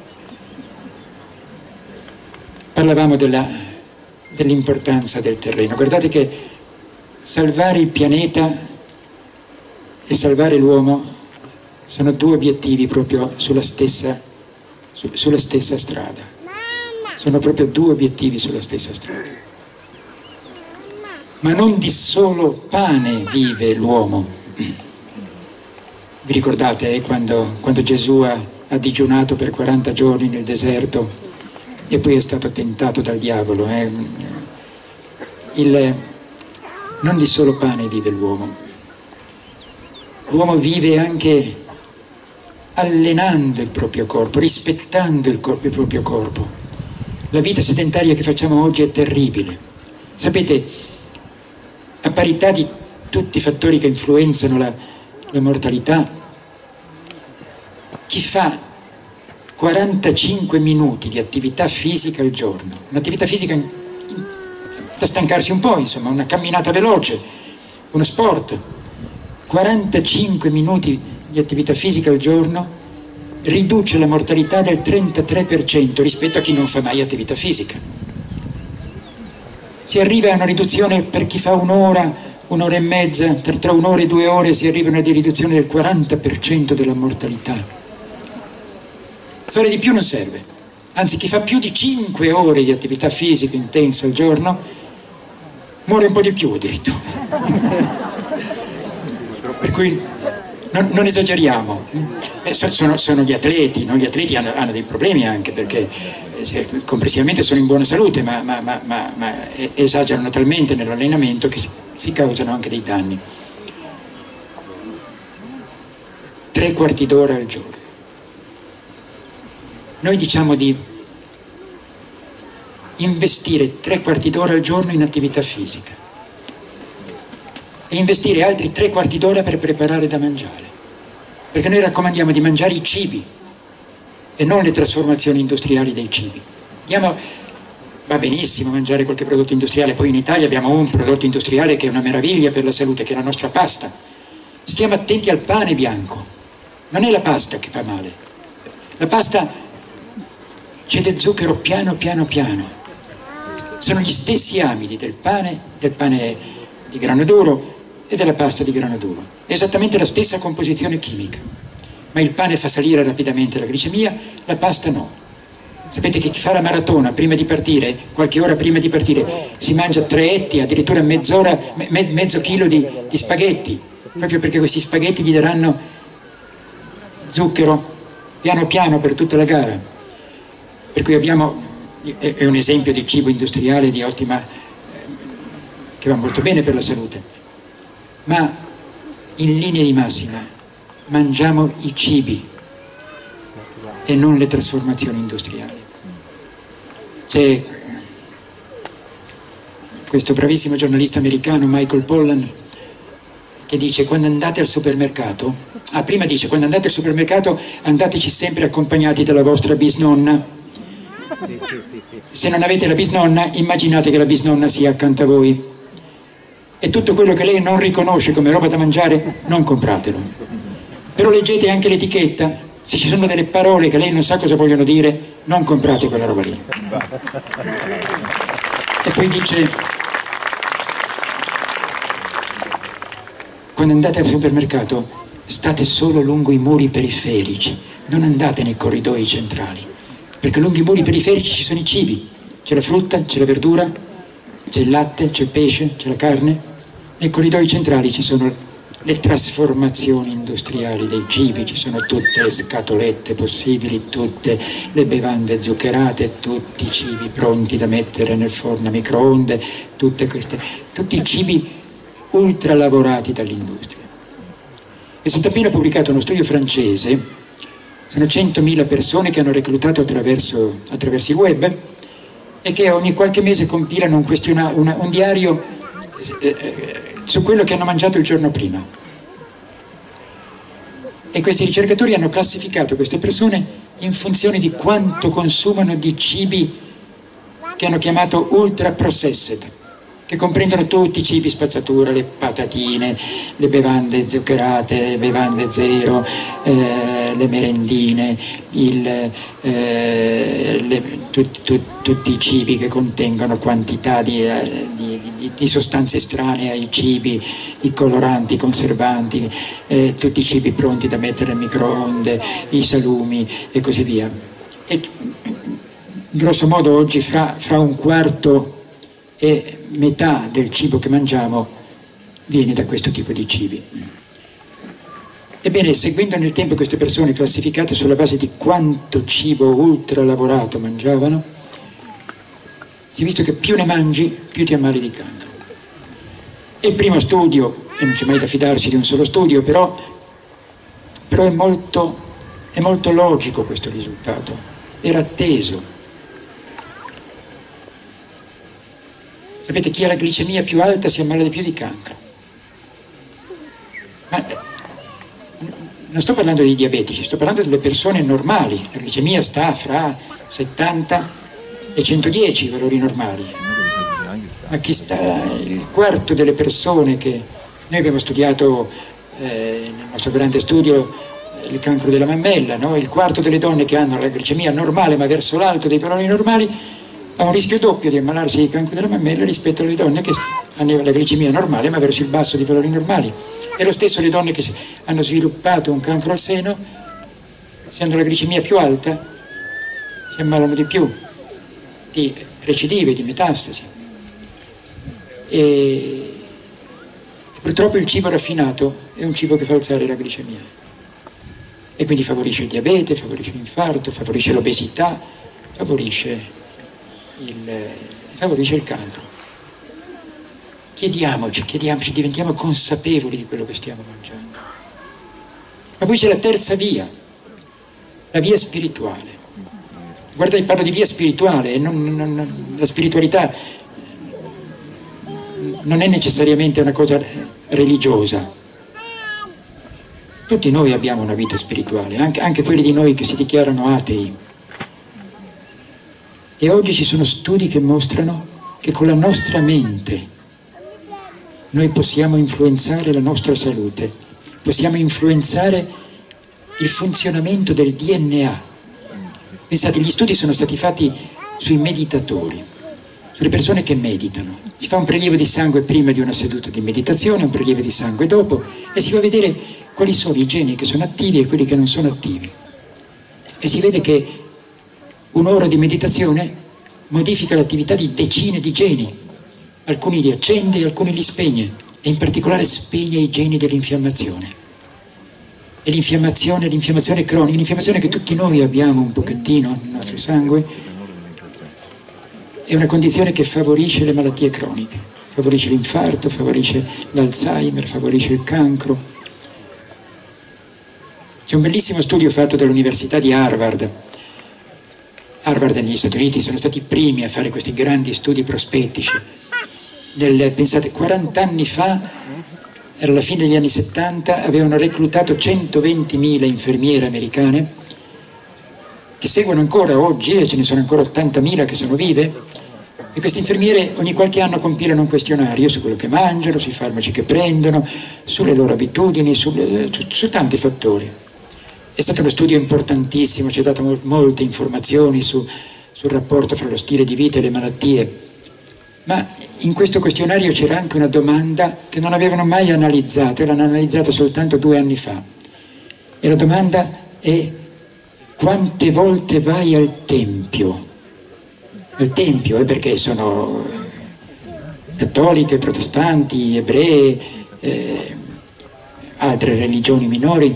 Parlavamo della, dell'importanza del terreno. Guardate che salvare il pianeta e salvare l'uomo sono due obiettivi proprio sulla stessa, su, sulla stessa strada. Sono proprio due obiettivi sulla stessa strada. Ma non di solo pane vive l'uomo. Vi ricordate eh, quando, quando Gesù ha, ha digiunato per quaranta giorni nel deserto e poi è stato tentato dal diavolo? Eh? Il, non di solo pane vive l'uomo. L'uomo vive anche allenando il proprio corpo, rispettando il, corpo, il proprio corpo. La vita sedentaria che facciamo oggi è terribile. Sapete, a parità di tutti i fattori che influenzano la, la mortalità, chi fa quarantacinque minuti di attività fisica al giorno, un'attività fisica da stancarsi un po', insomma, una camminata veloce, uno sport, quarantacinque minuti di attività fisica al giorno riduce la mortalità del trentatré per cento rispetto a chi non fa mai attività fisica. Si arriva a una riduzione per chi fa un'ora, un'ora e mezza, tra un'ora e due ore si arriva a una riduzione del quaranta per cento della mortalità. Fare di più non serve, anzi chi fa più di cinque ore di attività fisica intensa al giorno muore un po' di più addirittura. Per cui non, non esageriamo, eh, sono, sono gli atleti, no? Gli atleti hanno, hanno dei problemi anche perché eh, complessivamente sono in buona salute, ma, ma, ma, ma, ma esagerano talmente nell'allenamento che si, si causano anche dei danni. Tre quarti d'ora al giorno. Noi diciamo di investire tre quarti d'ora al giorno in attività fisica e investire altri tre quarti d'ora per preparare da mangiare, perché noi raccomandiamo di mangiare i cibi e non le trasformazioni industriali dei cibi. Diamo, va benissimo mangiare qualche prodotto industriale, poi in Italia abbiamo un prodotto industriale che è una meraviglia per la salute, che è la nostra pasta. Stiamo attenti al pane bianco, non è la pasta che fa male, la pasta c'è del zucchero piano piano piano, sono gli stessi amidi del pane, del pane di grano duro e della pasta di grano duro, è esattamente la stessa composizione chimica, ma il pane fa salire rapidamente la glicemia, la pasta no. Sapete che chi fa la maratona prima di partire, qualche ora prima di partire, si mangia tre etti, addirittura mezz'ora, me, mezzo chilo di, di spaghetti, proprio perché questi spaghetti gli daranno zucchero piano piano per tutta la gara. Per cui abbiamo, è un esempio di cibo industriale di ottima, che va molto bene per la salute, ma in linea di massima mangiamo i cibi e non le trasformazioni industriali. C'è questo bravissimo giornalista americano Michael Pollan che dice: quando andate al supermercato, ah prima dice quando andate al supermercato andateci sempre accompagnati dalla vostra bisnonna. Se non avete la bisnonna, immaginate che la bisnonna sia accanto a voi e tutto quello che lei non riconosce come roba da mangiare non compratelo, però leggete anche l'etichetta, se ci sono delle parole che lei non sa cosa vogliono dire non comprate quella roba lì. E poi dice: quando andate al supermercato state solo lungo i muri periferici, non andate nei corridoi centrali, perché lungo i muri periferici ci sono i cibi, c'è la frutta, c'è la verdura, c'è il latte, c'è il pesce, c'è la carne. Nei corridoi centrali ci sono le trasformazioni industriali dei cibi, ci sono tutte le scatolette possibili, tutte le bevande zuccherate, tutti i cibi pronti da mettere nel forno a microonde, tutte queste, tutti i cibi ultra lavorati dall'industria. È stato appena pubblicato uno studio francese, sono centomila persone che hanno reclutato attraverso, attraverso il web e che ogni qualche mese compilano un, questiona, una, un diario eh, su quello che hanno mangiato il giorno prima. E questi ricercatori hanno classificato queste persone in funzione di quanto consumano di cibi che hanno chiamato ultra processed, che comprendono tutti i cibi spazzatura, le patatine, le bevande zuccherate, le bevande zero, eh, le merendine, il, eh, le, tut, tut, tutti i cibi che contengono quantità di, di, di, di sostanze estranee ai cibi, i coloranti, i conservanti, eh, tutti i cibi pronti da mettere nel microonde, i salumi e così via. E grosso modo oggi fra, fra un quarto e metà del cibo che mangiamo viene da questo tipo di cibi. Ebbene, seguendo nel tempo queste persone classificate sulla base di quanto cibo ultra lavorato mangiavano, si è visto che più ne mangi, più ti ammali di cancro. È il primo studio, e non c'è mai da fidarsi di un solo studio, però, però è molto, è molto logico questo risultato, era atteso. Sapete, chi ha la glicemia più alta si ammala di più di cancro. Ma non sto parlando di diabetici, sto parlando delle persone normali. La glicemia sta fra settanta e centodieci valori normali. Ma chi sta, il quarto delle persone che noi abbiamo studiato eh, nel nostro grande studio il cancro della mammella, no? Il quarto delle donne che hanno la glicemia normale ma verso l'alto dei valori normali ha un rischio doppio di ammalarsi di cancro della mammella rispetto alle donne che hanno la glicemia normale ma verso il basso dei valori normali. E lo stesso le donne che hanno sviluppato un cancro al seno, se hanno la glicemia più alta, si ammalano di più di recidive, di metastasi. E purtroppo il cibo raffinato è un cibo che fa alzare la glicemia e quindi favorisce il diabete, favorisce l'infarto, favorisce l'obesità, favorisce il, favorisce il cancro. Chiediamoci, chiediamoci, diventiamo consapevoli di quello che stiamo mangiando. Ma poi c'è la terza via, la via spirituale. Guardate, parlo di via spirituale, non, non, la spiritualità non è necessariamente una cosa religiosa. Tutti noi abbiamo una vita spirituale, anche, anche quelli di noi che si dichiarano atei. E oggi ci sono studi che mostrano che con la nostra mente noi possiamo influenzare la nostra salute, possiamo influenzare il funzionamento del D N A. Pensate, gli studi sono stati fatti sui meditatori, sulle persone che meditano. Si fa un prelievo di sangue prima di una seduta di meditazione, un prelievo di sangue dopo, e si va a vedere quali sono i geni che sono attivi e quelli che non sono attivi. E si vede che un'ora di meditazione modifica l'attività di decine di geni. Alcuni li accende e alcuni li spegne, e in particolare spegne i geni dell'infiammazione. E l'infiammazione, l'infiammazione cronica, l'infiammazione che tutti noi abbiamo un pochettino nel nostro sangue, è una condizione che favorisce le malattie croniche, favorisce l'infarto, favorisce l'Alzheimer, favorisce il cancro. C'è un bellissimo studio fatto dall'Università di Harvard. Harvard negli Stati Uniti sono stati i primi a fare questi grandi studi prospettici. Nel, pensate, quaranta anni fa, era la fine degli anni settanta, avevano reclutato centoventimila infermiere americane che seguono ancora oggi, e ce ne sono ancora ottantamila che sono vive, e queste infermiere ogni qualche anno compilano un questionario su quello che mangiano, sui farmaci che prendono, sulle loro abitudini, sulle, su, su tanti fattori. È stato uno studio importantissimo, ci ha dato mo- molte informazioni su, sul rapporto fra lo stile di vita e le malattie. Ma in questo questionario c'era anche una domanda che non avevano mai analizzato, e l'hanno analizzata soltanto due anni fa. E la domanda è: quante volte vai al tempio? Al tempio è perché sono cattoliche, protestanti, ebree, eh, altre religioni minori.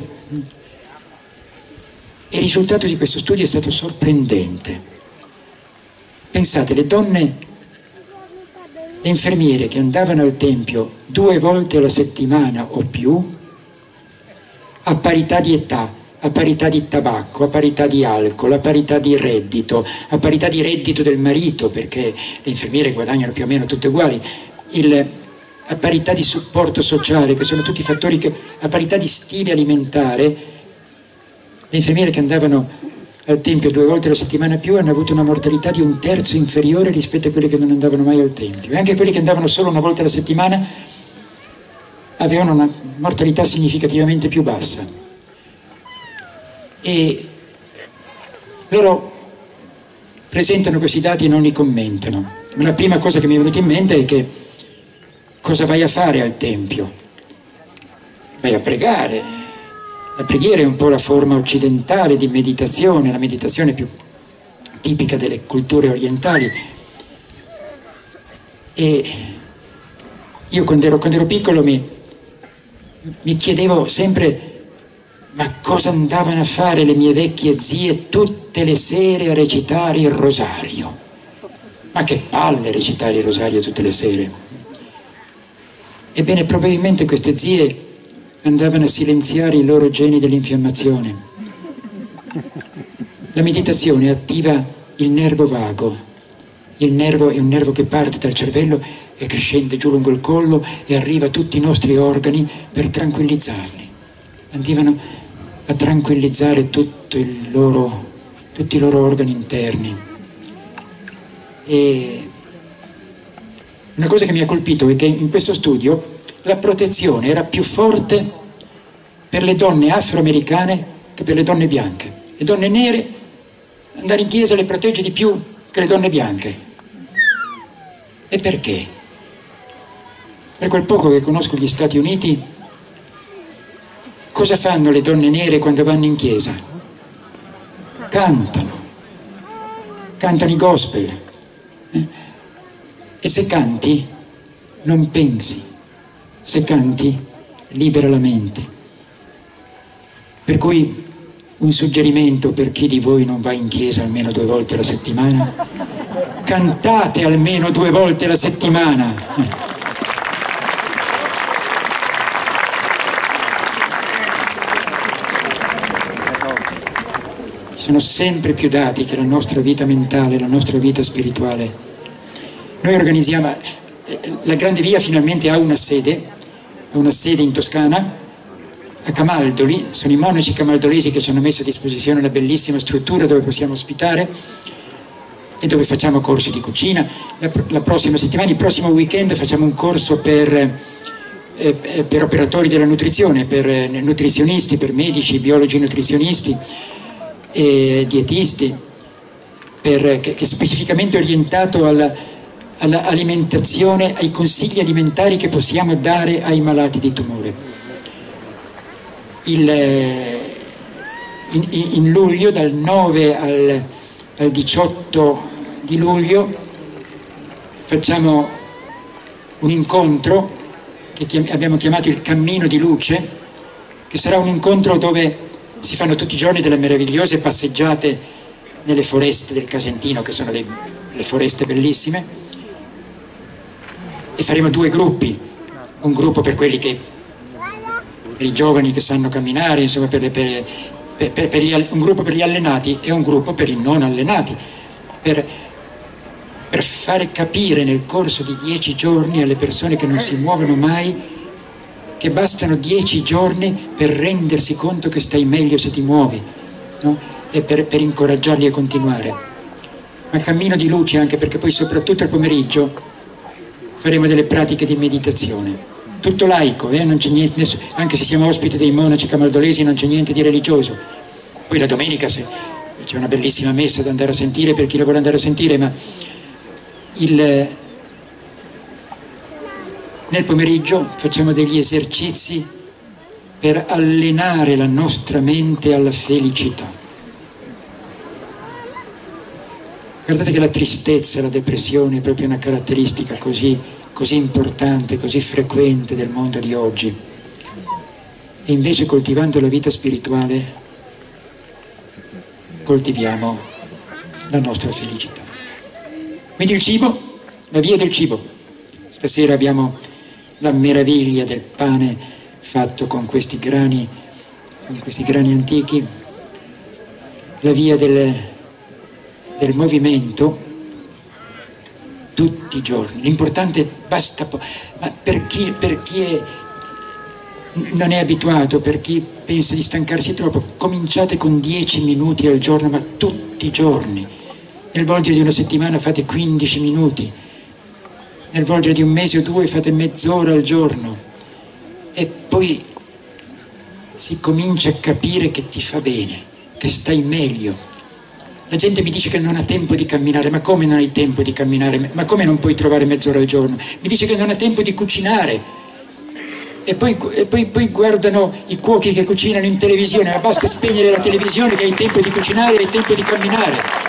E il risultato di questo studio è stato sorprendente. Pensate, le donne, le infermiere che andavano al tempio due volte alla settimana o più, a parità di età, a parità di tabacco, a parità di alcol, a parità di reddito, a parità di reddito del marito, perché le infermiere guadagnano più o meno tutte uguali, il, a parità di supporto sociale, che sono tutti fattori che, a parità di stile alimentare, le infermiere che andavano al tempio due volte alla settimana più hanno avuto una mortalità di un terzo inferiore rispetto a quelli che non andavano mai al tempio. E anche quelli che andavano solo una volta alla settimana avevano una mortalità significativamente più bassa. E loro presentano questi dati e non li commentano. Ma la prima cosa che mi è venuta in mente è che cosa vai a fare al tempio? Vai a pregare. La preghiera è un po' la forma occidentale di meditazione, la meditazione più tipica delle culture orientali. E io quando ero, quando ero piccolo mi, mi chiedevo sempre: ma cosa andavano a fare le mie vecchie zie tutte le sere a recitare il rosario? Ma che palle recitare il rosario tutte le sere! Ebbene, probabilmente queste zie andavano a silenziare i loro geni dell'infiammazione. La meditazione attiva il nervo vago. Il nervo è un nervo che parte dal cervello e che scende giù lungo il collo e arriva a tutti i nostri organi per tranquillizzarli. Andavano a tranquillizzare tutto il loro, tutti i loro organi interni. E una cosa che mi ha colpito è che in questo studio la protezione era più forte per le donne afroamericane che per le donne bianche. Le donne nere, andare in chiesa le protegge di più che le donne bianche. E perché? Per quel poco che conosco gli Stati Uniti, cosa fanno le donne nere quando vanno in chiesa? Cantano, cantano i gospel. Eh? E se canti, non pensi. Se canti, libera la mente. Per cui un suggerimento per chi di voi non va in chiesa almeno due volte alla settimana: cantate almeno due volte alla settimana. Sono sempre più dati che la nostra vita mentale, la nostra vita spirituale. Noi organizziamo, la Grande Via finalmente ha una sede, una sede in Toscana, a Camaldoli. Sono i monaci camaldolesi che ci hanno messo a disposizione una bellissima struttura dove possiamo ospitare e dove facciamo corsi di cucina. La, la prossima settimana, il prossimo weekend facciamo un corso per, eh, per operatori della nutrizione, per eh, nutrizionisti, per medici, biologi nutrizionisti e dietisti, per, che, che è specificamente orientato alla, all'alimentazione, ai consigli alimentari che possiamo dare ai malati di tumore. Il, in, in luglio, dal nove al, al diciotto di luglio, facciamo un incontro che chiam, abbiamo chiamato il Cammino di Luce, che sarà un incontro dove si fanno tutti i giorni delle meravigliose passeggiate nelle foreste del Casentino, che sono le, le foreste bellissime, e faremo due gruppi, un gruppo per quelli che, per i giovani che sanno camminare, insomma per, le, per, per, per gli, un gruppo per gli allenati e un gruppo per i non allenati, per, per fare capire nel corso di dieci giorni alle persone che non si muovono mai che bastano dieci giorni per rendersi conto che stai meglio se ti muovi, no? E per, per incoraggiarli a continuare. Ma cammino di luce anche perché poi soprattutto al pomeriggio faremo delle pratiche di meditazione. Tutto laico, eh? Non c'è niente, anche se siamo ospiti dei monaci camaldolesi non c'è niente di religioso. Poi la domenica se, c'è una bellissima messa da andare a sentire per chi la vuole andare a sentire, ma il... Nel pomeriggio facciamo degli esercizi per allenare la nostra mente alla felicità. Guardate che la tristezza, la depressione è proprio una caratteristica così, così importante, così frequente del mondo di oggi. E invece coltivando la vita spirituale coltiviamo la nostra felicità. Quindi il cibo, la via del cibo. Stasera abbiamo la meraviglia del pane fatto con questi grani, con questi grani antichi, la via del, del movimento tutti i giorni. L'importante basta, po- ma per chi, per chi è, non è abituato, per chi pensa di stancarsi troppo, cominciate con dieci minuti al giorno, ma tutti i giorni. Nel volgere di una settimana fate quindici minuti. Nel volgere di un mese o due fate mezz'ora al giorno e poi si comincia a capire che ti fa bene, che stai meglio. La gente mi dice che non ha tempo di camminare, ma come non hai tempo di camminare? Ma come non puoi trovare mezz'ora al giorno? Mi dice che non ha tempo di cucinare e poi, e poi, poi guardano i cuochi che cucinano in televisione, ma basta spegnere la televisione che hai tempo di cucinare e hai tempo di camminare.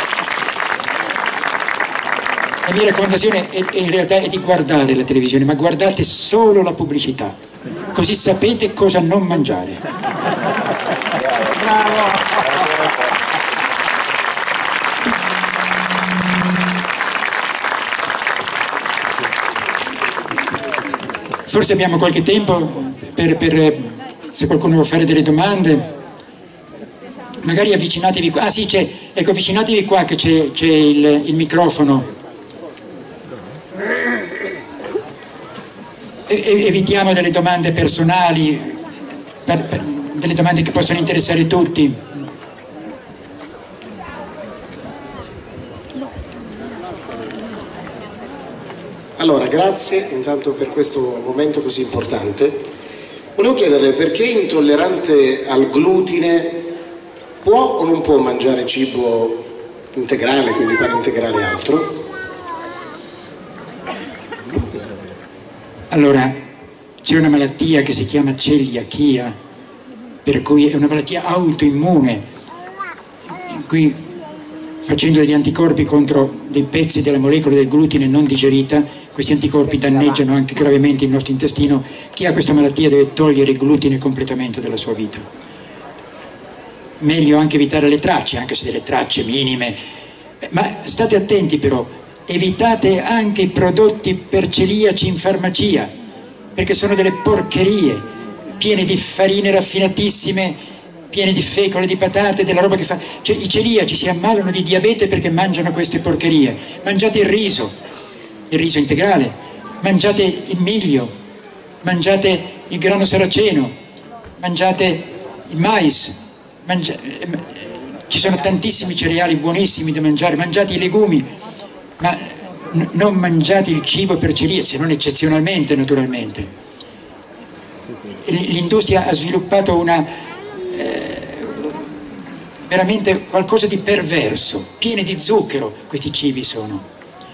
La mia raccomandazione è, è in realtà è di guardare la televisione, ma guardate solo la pubblicità, così sapete cosa non mangiare. Bravo. Forse abbiamo qualche tempo per, per se qualcuno vuole fare delle domande, magari avvicinatevi qua. Ah sì, c'è, ecco, avvicinatevi qua che c'è, c'è il, il microfono. Evitiamo delle domande personali, per, per, delle domande che possono interessare tutti. Allora, grazie intanto per questo momento così importante. Volevo chiederle perché intollerante al glutine può o non può mangiare cibo integrale, quindi pane integrale e altro? Allora, c'è una malattia che si chiama celiachia, per cui è una malattia autoimmune, in cui facendo degli anticorpi contro dei pezzi della molecola del glutine non digerita, questi anticorpi danneggiano anche gravemente il nostro intestino. Chi ha questa malattia deve togliere il glutine completamente dalla sua vita. Meglio anche evitare le tracce, anche se delle tracce minime, ma state attenti però, evitate anche i prodotti per celiaci in farmacia, perché sono delle porcherie, piene di farine raffinatissime, piene di fecola, di patate, della roba che fa... Cioè, i celiaci si ammalano di diabete perché mangiano queste porcherie. Mangiate il riso, il riso integrale, mangiate il miglio, mangiate il grano saraceno, mangiate il mais, mangia... ci sono tantissimi cereali buonissimi da mangiare, mangiate i legumi, ma n- non mangiate il cibo per celiaci, se non eccezionalmente naturalmente. L'industria ha sviluppato una eh, veramente qualcosa di perverso, pieni di zucchero questi cibi sono.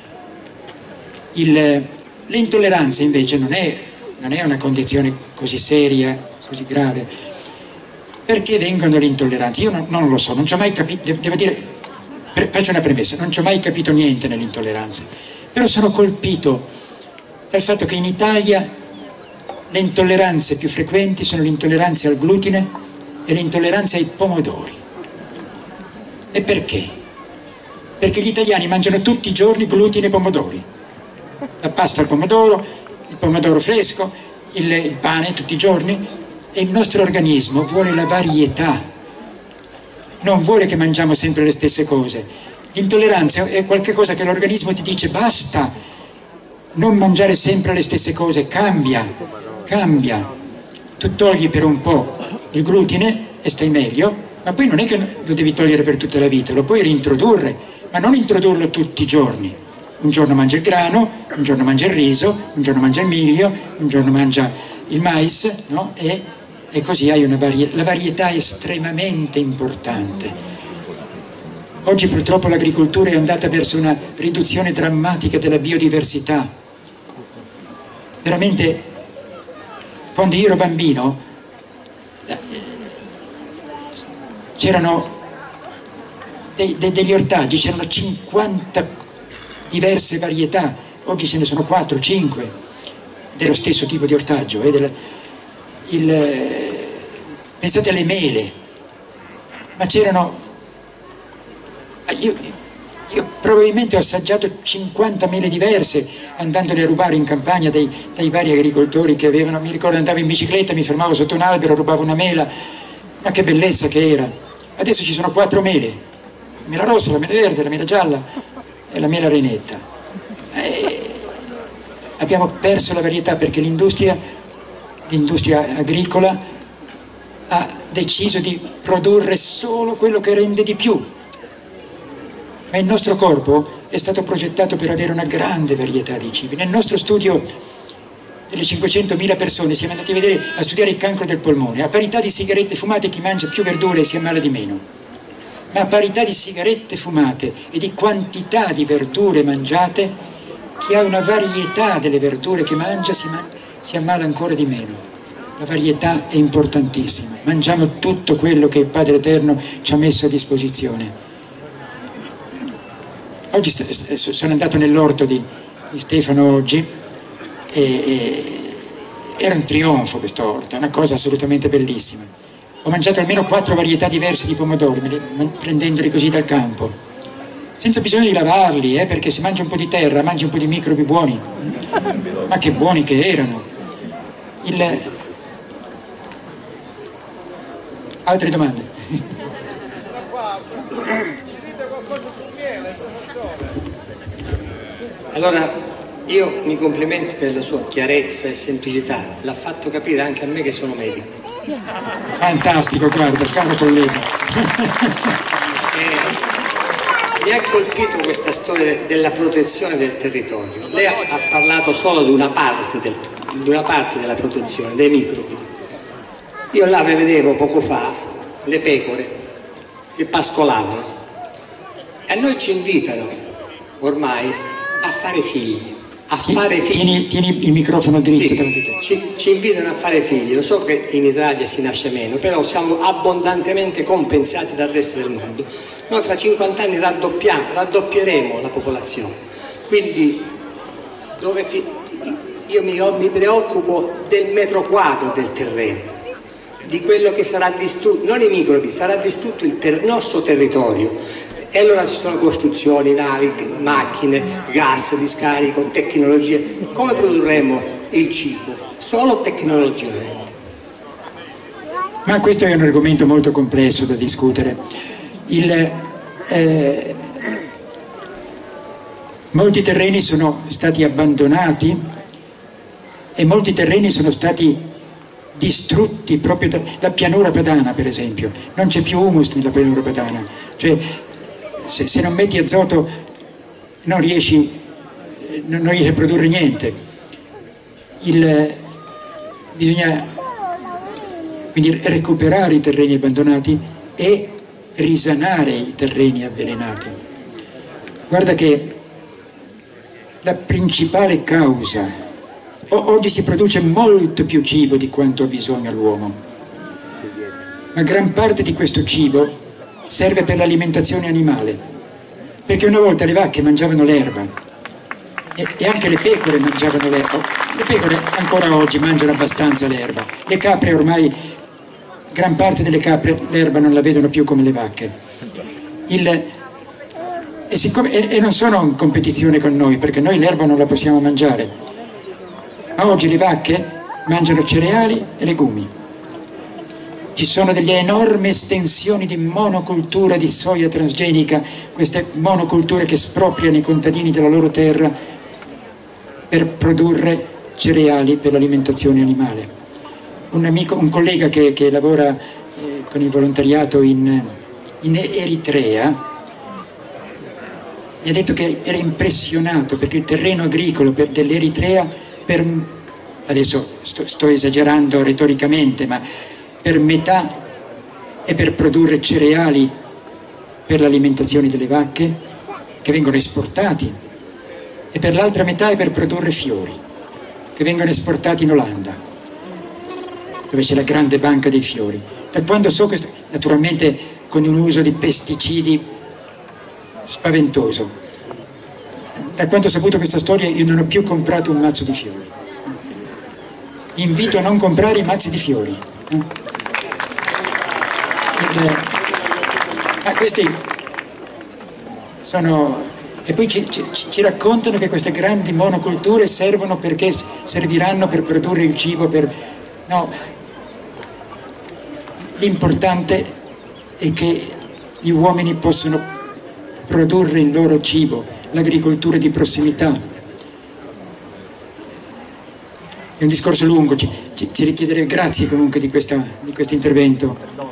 Il, l'intolleranza invece non è, non è una condizione così seria, così grave. Perché vengono le intolleranze? Io non, non lo so, non ci ho mai capito, devo dire, per, faccio una premessa, non ci ho mai capito niente nelle intolleranze, però sono colpito dal fatto che in Italia le intolleranze più frequenti sono le intolleranze al glutine e le intolleranze ai pomodori. E perché? Perché gli italiani mangiano tutti i giorni glutine e pomodori. La pasta al pomodoro, il pomodoro fresco, il, il pane tutti i giorni, e il nostro organismo vuole la varietà, non vuole che mangiamo sempre le stesse cose. L'intolleranza è qualcosa che l'organismo ti dice basta, non mangiare sempre le stesse cose, cambia, cambia. Tu togli per un po' il glutine e stai meglio, ma poi non è che lo devi togliere per tutta la vita, lo puoi reintrodurre, ma non introdurlo tutti i giorni. Un giorno mangia il grano, un giorno mangia il riso, un giorno mangia il miglio, un giorno mangia il mais, no? E, e così hai una varietà. La varietà è estremamente importante. Oggi purtroppo l'agricoltura è andata verso una riduzione drammatica della biodiversità. Veramente, quando io ero bambino, c'erano dei, de, degli ortaggi, c'erano cinquanta diverse varietà, oggi ce ne sono quattro cinque dello stesso tipo di ortaggio. Eh, della, il, pensate alle mele, ma c'erano, io, io probabilmente ho assaggiato cinquanta mele diverse andandole a rubare in campagna dai, dai vari agricoltori che avevano, mi ricordo andavo in bicicletta, mi fermavo sotto un albero, rubavo una mela, ma che bellezza che era. Adesso ci sono quattro mele, la mela rossa, la mela verde, la mela gialla e la mela renetta. E abbiamo perso la varietà perché l'industria, l'industria agricola ha deciso di produrre solo quello che rende di più. Ma il nostro corpo è stato progettato per avere una grande varietà di cibi. Nel nostro studio delle cinquecentomila persone siamo andati a vedere, a studiare il cancro del polmone. A parità di sigarette fumate chi mangia più verdure si ammala di meno. Ma a parità di sigarette fumate e di quantità di verdure mangiate, chi ha una varietà delle verdure che mangia si, man- si ammala ancora di meno. La varietà è importantissima. Mangiamo tutto quello che il Padre Eterno ci ha messo a disposizione. Oggi st- st- sono andato nell'orto di, di Stefano oggi e, e era un trionfo questo orto, è una cosa assolutamente bellissima. Ho mangiato almeno quattro varietà diverse di pomodori, prendendoli così dal campo, senza bisogno di lavarli, eh, perché se mangi un po' di terra, mangi un po' di microbi buoni. Ma che buoni che erano! Il... Altre domande? Allora, io mi complimento per la sua chiarezza e semplicità, l'ha fatto capire anche a me che sono medico. Fantastico, guarda, caro collega. Mi ha colpito questa storia della protezione del territorio. Lei ha, ha parlato solo di una parte, del, di una parte della protezione, dei microbi. Io là vedevo poco fa le pecore che pascolavano e a noi ci invitano ormai a fare figli. A fare figli. Tieni, tieni il microfono dritto. Sì, ci, ci invitano a fare figli. Lo so che in Italia si nasce meno, però siamo abbondantemente compensati dal resto del mondo. Noi fra cinquanta anni raddoppiamo, raddoppieremo la popolazione. Quindi dove fi- io mi, mi preoccupo del metro quadro del terreno, di quello che sarà distrutto, non i microbi, sarà distrutto il ter- nostro territorio. E allora ci sono costruzioni, navi, macchine, gas di scarico, tecnologie. Come produrremo il cibo? Solo tecnologicamente. Ma questo è un argomento molto complesso da discutere. Il, eh, molti terreni sono stati abbandonati e molti terreni sono stati distrutti proprio da, la pianura padana, per esempio. Non c'è più humus nella pianura padana. Cioè, Se, se non metti azoto non riesci, non, non riesci a produrre niente. Il, bisogna quindi recuperare i terreni abbandonati e risanare i terreni avvelenati. Guarda che la principale causa, o, oggi si produce molto più cibo di quanto ha bisogno l'uomo, ma gran parte di questo cibo serve per l'alimentazione animale, perché una volta le vacche mangiavano l'erba e, e anche le pecore mangiavano l'erba. Le pecore ancora oggi mangiano abbastanza l'erba, le capre ormai, gran parte delle capre l'erba non la vedono più come le vacche. Il, e, siccome, e, e non sono in competizione con noi, perché noi l'erba non la possiamo mangiare, ma oggi le vacche mangiano cereali e legumi. Ci sono delle enormi estensioni di monocultura di soia transgenica, queste monoculture che espropriano i contadini della loro terra per produrre cereali per l'alimentazione animale. Un amico, un collega che, che lavora eh, con il volontariato in, in Eritrea mi ha detto che era impressionato perché il terreno agricolo per, dell'Eritrea, per, adesso sto, sto esagerando retoricamente, ma per metà è per produrre cereali per l'alimentazione delle vacche che vengono esportati e per l'altra metà è per produrre fiori che vengono esportati in Olanda, dove c'è la grande banca dei fiori. Da quando so questo, naturalmente con un uso di pesticidi spaventoso, da quando ho saputo questa storia io non ho più comprato un mazzo di fiori. Invito a non comprare i mazzi di fiori. Ma questi sono, e poi ci, ci, ci raccontano che queste grandi monoculture servono perché serviranno per produrre il cibo per, no, l'importante è che gli uomini possano produrre il loro cibo, l'agricoltura di prossimità. È un discorso lungo, ci, ci, ci richiederei, grazie comunque di, questa, di questo intervento.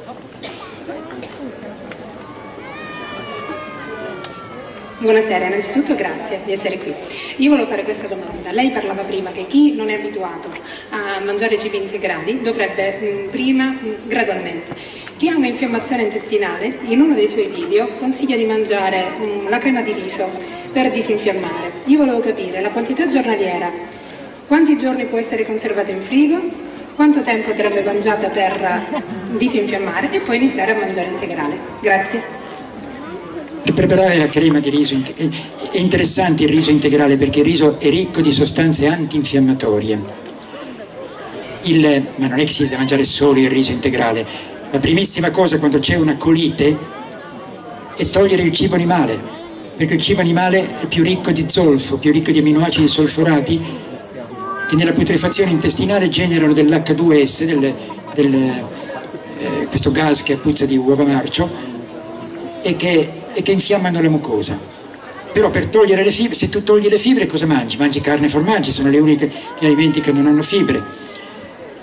Buonasera, innanzitutto grazie di essere qui. Io volevo fare questa domanda. Lei parlava prima che chi non è abituato a mangiare cibi integrali dovrebbe mh, prima, mh, gradualmente. Chi ha un'infiammazione intestinale, in uno dei suoi video consiglia di mangiare mh, la crema di riso per disinfiammare. Io volevo capire la quantità giornaliera, quanti giorni può essere conservata in frigo, quanto tempo andrebbe mangiata per disinfiammare e poi iniziare a mangiare integrale. Grazie. Per preparare la crema di riso è interessante il riso integrale perché il riso è ricco di sostanze antinfiammatorie. Il, ma non è che si deve mangiare solo il riso integrale. La primissima cosa quando c'è una colite è togliere il cibo animale, perché il cibo animale è più ricco di zolfo, più ricco di aminoacidi solforati che nella putrefazione intestinale generano dell'acca due esse, del, del, eh, questo gas che puzza di uova marcio e che e che infiammano la mucosa. Però per togliere le fibre, se tu togli le fibre cosa mangi? Mangi carne e formaggi, sono le uniche gli alimenti che non hanno fibre.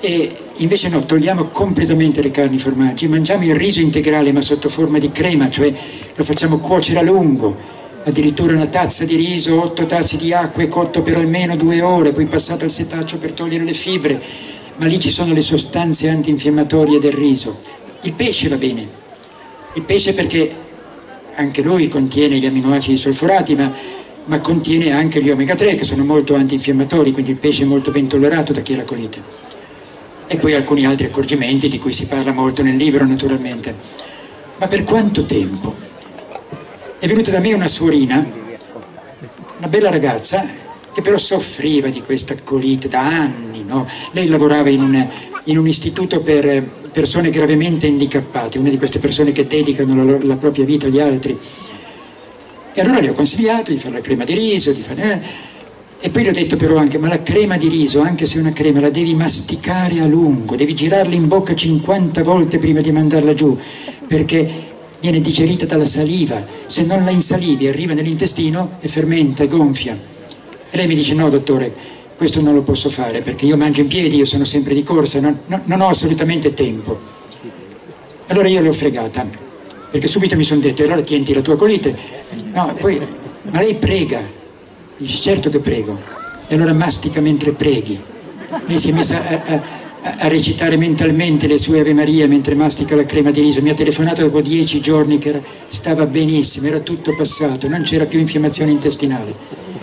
E invece no, togliamo completamente le carni e i formaggi, mangiamo il riso integrale ma sotto forma di crema, cioè lo facciamo cuocere a lungo, addirittura una tazza di riso, otto tazze di acqua, è cotto per almeno due ore, poi passato al setaccio per togliere le fibre, ma lì ci sono le sostanze antinfiammatorie del riso. Il pesce va bene, il pesce perché anche lui contiene gli amminoacidi solforati, ma, ma contiene anche gli omega tre che sono molto antinfiammatori, quindi il pesce è molto ben tollerato da chi ha la colite. E poi alcuni altri accorgimenti di cui si parla molto nel libro, naturalmente. Ma per quanto tempo? È venuta da me una suorina, una bella ragazza, che però soffriva di questa colite da anni, no? Lei lavorava in un, in un istituto per persone gravemente handicappate, una di queste persone che dedicano la, la propria vita agli altri. E allora le ho consigliato di fare la crema di riso, di fare... Eh, E poi le ho detto però anche, ma la crema di riso, anche se è una crema, la devi masticare a lungo, devi girarla in bocca cinquanta volte prima di mandarla giù, perché viene digerita dalla saliva. Se non la insalivi arriva nell'intestino e fermenta e gonfia. E lei mi dice, no dottore, questo non lo posso fare, perché io mangio in piedi, io sono sempre di corsa, non, no, non ho assolutamente tempo. Allora io l'ho fregata, perché subito mi sono detto, allora tienti la tua colite. No, poi, ma lei prega. Dice, certo che prego. E allora mastica mentre preghi. Lei si è messa a, a, a recitare mentalmente le sue Ave Maria mentre mastica la crema di riso. Mi ha telefonato dopo dieci giorni che era, stava benissimo, era tutto passato, non c'era più infiammazione intestinale.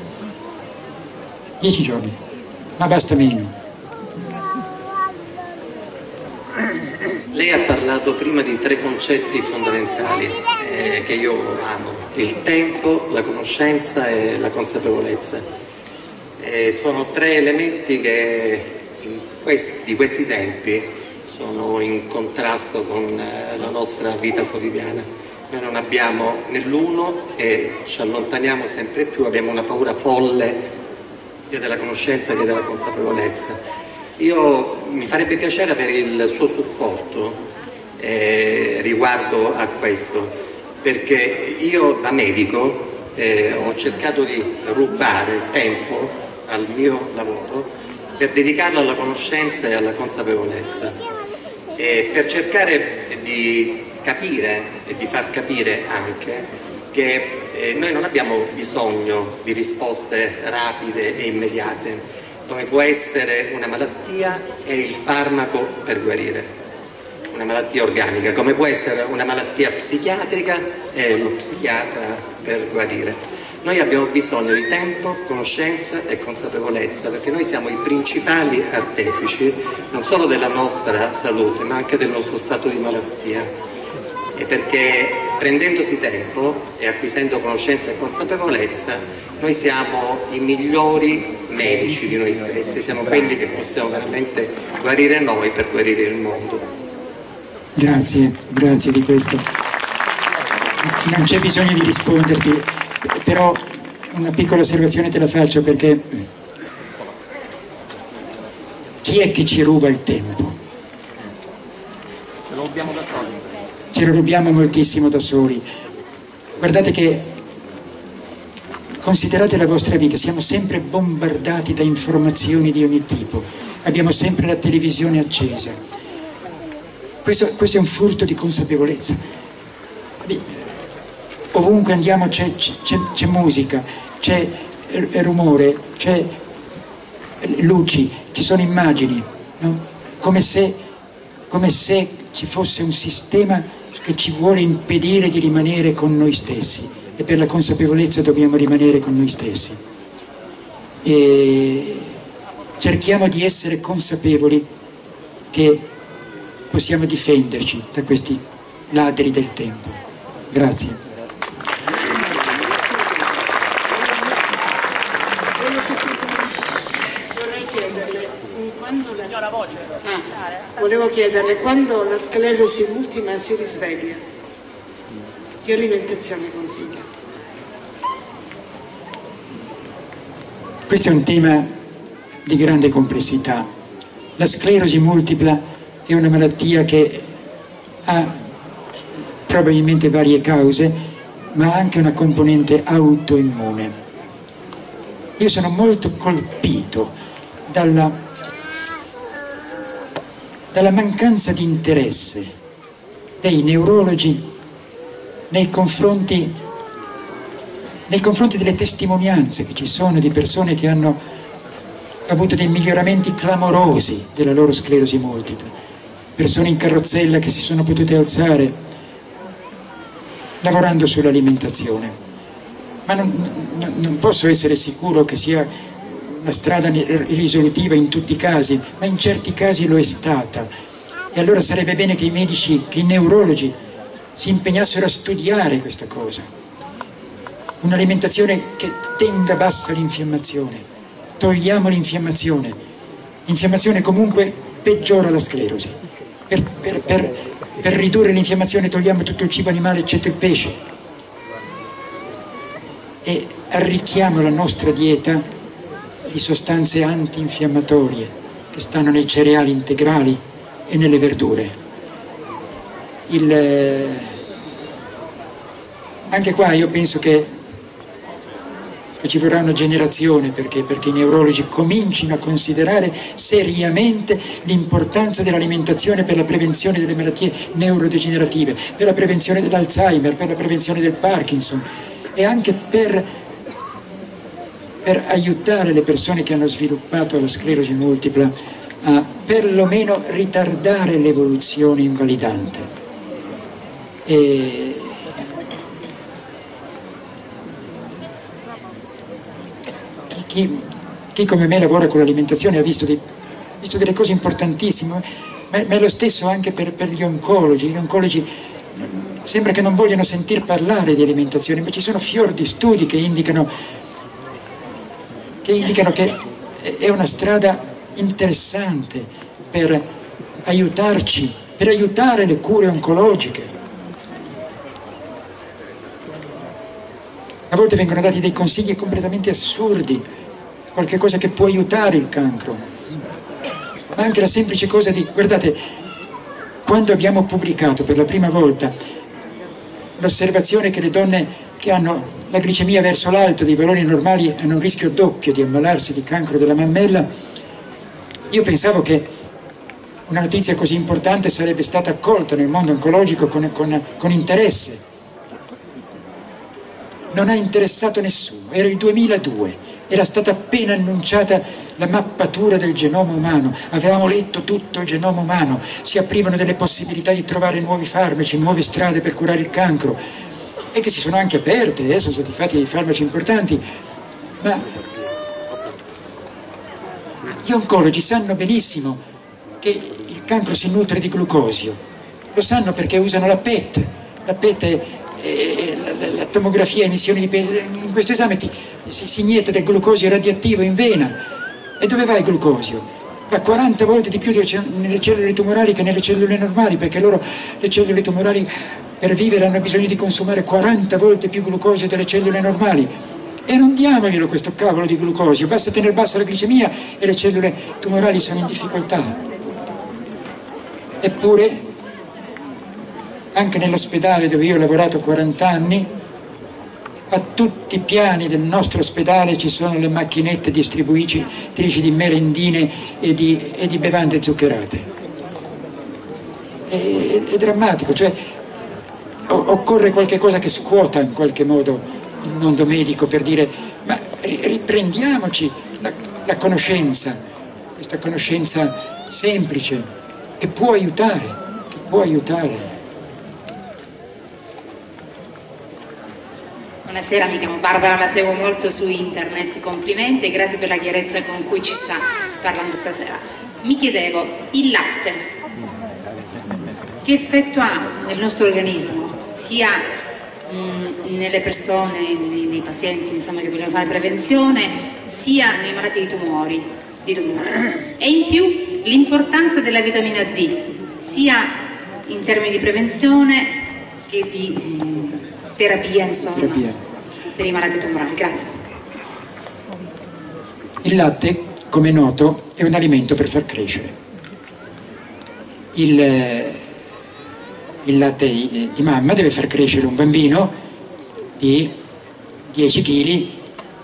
Dieci giorni, ma basta meno. Lei ha parlato prima di tre concetti fondamentali eh, che io amo: il tempo, la conoscenza e la consapevolezza. Eh, sono tre elementi che in questi, di questi tempi sono in contrasto con eh, la nostra vita quotidiana. Noi non abbiamo né l'uno e ci allontaniamo sempre più, abbiamo una paura folle sia della conoscenza che della consapevolezza. Io mi farebbe piacere avere il suo supporto eh, riguardo a questo, perché io da medico eh, ho cercato di rubare tempo al mio lavoro per dedicarlo alla conoscenza e alla consapevolezza, e per cercare di capire e di far capire anche che eh, noi non abbiamo bisogno di risposte rapide e immediate, come può essere una malattia e il farmaco per guarire, una malattia organica, come può essere una malattia psichiatrica e lo psichiatra per guarire. Noi abbiamo bisogno di tempo, conoscenza e consapevolezza, perché noi siamo i principali artefici non solo della nostra salute, ma anche del nostro stato di malattia. E perché prendendosi tempo e acquisendo conoscenza e consapevolezza, noi siamo i migliori medici di noi stessi, siamo quelli che possiamo veramente guarire noi per guarire il mondo. Grazie, grazie di questo. Non c'è bisogno di risponderti, però una piccola osservazione te la faccio, perché chi è che ci ruba il tempo? Ce lo rubiamo da soli. Ce lo rubiamo moltissimo da soli. Guardate che, considerate la vostra vita, siamo sempre bombardati da informazioni di ogni tipo, abbiamo sempre la televisione accesa. Questo, questo è un furto di consapevolezza. Ovunque andiamo c'è, c'è, c'è musica, c'è rumore, c'è luci, ci sono immagini, no? Come se, come se ci fosse un sistema che ci vuole impedire di rimanere con noi stessi, e per la consapevolezza dobbiamo rimanere con noi stessi. E cerchiamo di essere consapevoli che possiamo difenderci da questi ladri del tempo. Grazie. Ah, volevo chiederle, quando la sclerosi multipla si risveglia, che alimentazione consiglia? Questo è un tema di grande complessità. La sclerosi multipla è una malattia che ha probabilmente varie cause, ma ha anche una componente autoimmune. Io sono molto colpito dalla dalla mancanza di interesse dei neurologi nei confronti, nei confronti delle testimonianze che ci sono di persone che hanno avuto dei miglioramenti clamorosi della loro sclerosi multipla, persone in carrozzella che si sono potute alzare lavorando sull'alimentazione. Ma non, non, non posso essere sicuro che sia una strada risolutiva in tutti i casi, ma in certi casi lo è stata. E allora sarebbe bene che i medici, che i neurologi si impegnassero a studiare questa cosa. Un'alimentazione che tenga bassa l'infiammazione. Togliamo l'infiammazione. L'infiammazione comunque peggiora la sclerosi. Per, per, per, per ridurre l'infiammazione togliamo tutto il cibo animale eccetto il pesce. E arricchiamo la nostra dieta di sostanze antinfiammatorie che stanno nei cereali integrali e nelle verdure. Il, anche qua io penso che, che ci vorrà una generazione perché, perché i neurologi comincino a considerare seriamente l'importanza dell'alimentazione per la prevenzione delle malattie neurodegenerative, per la prevenzione dell'Alzheimer, per la prevenzione del Parkinson e anche per, per aiutare le persone che hanno sviluppato la sclerosi multipla a perlomeno ritardare l'evoluzione invalidante. E chi, chi, chi come me lavora con l'alimentazione ha visto, dei, ha visto delle cose importantissime, ma, ma è lo stesso anche per, per gli oncologi. Gli oncologi sembra che non vogliano sentir parlare di alimentazione, ma ci sono fior di studi che indicano che, indicano che è una strada interessante per aiutarci, per aiutare le cure oncologiche. A volte vengono dati dei consigli completamente assurdi, qualche cosa che può aiutare il cancro, ma anche la semplice cosa di, guardate, quando abbiamo pubblicato per la prima volta l'osservazione che le donne che hanno la glicemia verso l'alto dei valori normali hanno un rischio doppio di ammalarsi di cancro della mammella, io pensavo che una notizia così importante sarebbe stata accolta nel mondo oncologico con, con, con interesse. Non ha interessato nessuno, era il duemiladue, era stata appena annunciata la mappatura del genoma umano, avevamo letto tutto il genoma umano, si aprivano delle possibilità di trovare nuovi farmaci, nuove strade per curare il cancro, e che si sono anche aperte, eh, sono stati fatti dei farmaci importanti, ma gli oncologi sanno benissimo che il cancro si nutre di glucosio, lo sanno perché usano la P E T, la P E T è, è, la, la tomografia a emissioni di P E T, in questo esame ti, si, si inietta del glucosio radioattivo in vena, e dove va il glucosio? Va quaranta volte di più nelle cellule tumorali che nelle cellule normali, perché loro, le cellule tumorali per vivere hanno bisogno di consumare quaranta volte più glucosio delle cellule normali. E non diamoglielo questo cavolo di glucosio, basta tenere bassa la glicemia e le cellule tumorali sono in difficoltà. Eppure, anche nell'ospedale dove io ho lavorato quaranta anni, a tutti i piani del nostro ospedale ci sono le macchinette distributrici di merendine e di, e di bevande zuccherate. È, è, è drammatico, cioè occorre qualche cosa che scuota in qualche modo il mondo medico per dire ma riprendiamoci la, la conoscenza, questa conoscenza semplice che può aiutare, che può aiutare. Buonasera, mi chiamo Barbara, la seguo molto su internet, complimenti e grazie per la chiarezza con cui ci sta parlando stasera. Mi chiedevo, il latte, che effetto ha nel nostro organismo, sia mh, nelle persone, nei, nei pazienti insomma, che vogliono fare prevenzione, sia nei malati di tumori, di tumore. E in più l'importanza della vitamina D, sia in termini di prevenzione che di eh, terapia, insomma, terapia per i malati tumorali. Grazie. Il latte, come è noto, è un alimento per far crescere. Il, il latte di, di mamma deve far crescere un bambino di dieci chili,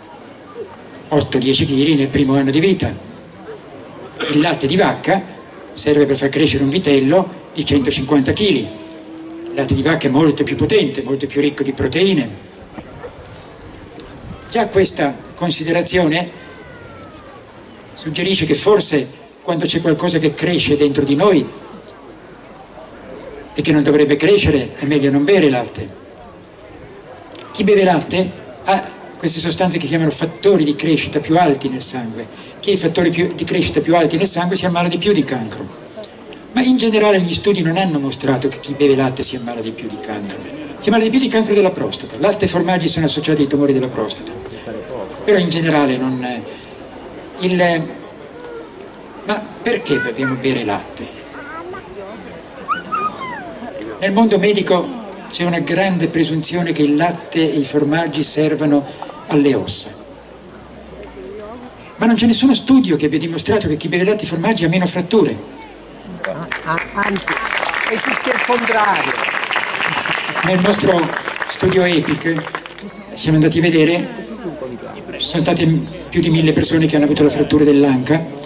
otto dieci chili nel primo anno di vita. Il latte di vacca serve per far crescere un vitello di centocinquanta chili. Il latte di vacca è molto più potente, molto più ricco di proteine. Già questa considerazione suggerisce che forse quando c'è qualcosa che cresce dentro di noi e che non dovrebbe crescere, è meglio non bere latte. Chi beve latte ha queste sostanze che si chiamano fattori di crescita più alti nel sangue. Chi ha i fattori più, di crescita più alti nel sangue si ammala di più di cancro. Ma in generale gli studi non hanno mostrato che chi beve latte si ammala di più di cancro. Si ammala di più di cancro della prostata. Latte e formaggi sono associati ai tumori della prostata. Però in generale non... Il, ma perché dobbiamo bere latte? Nel mondo medico c'è una grande presunzione che il latte e i formaggi servano alle ossa. Ma non c'è nessuno studio che abbia dimostrato che chi beve latte e formaggi ha meno fratture. Anzi, esiste il contrario. Nel nostro studio EPIC siamo andati a vedere, sono state più di mille persone che hanno avuto la frattura dell'anca,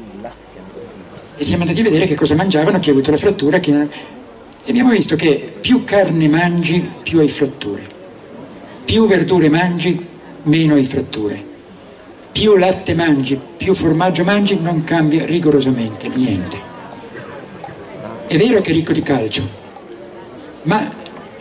e siamo andati a vedere che cosa mangiavano chi ha avuto la frattura, chi non... e abbiamo visto che più carne mangi, più hai fratture, più verdure mangi, meno hai fratture, più latte mangi, più formaggio mangi, non cambia rigorosamente niente. È vero che è ricco di calcio, ma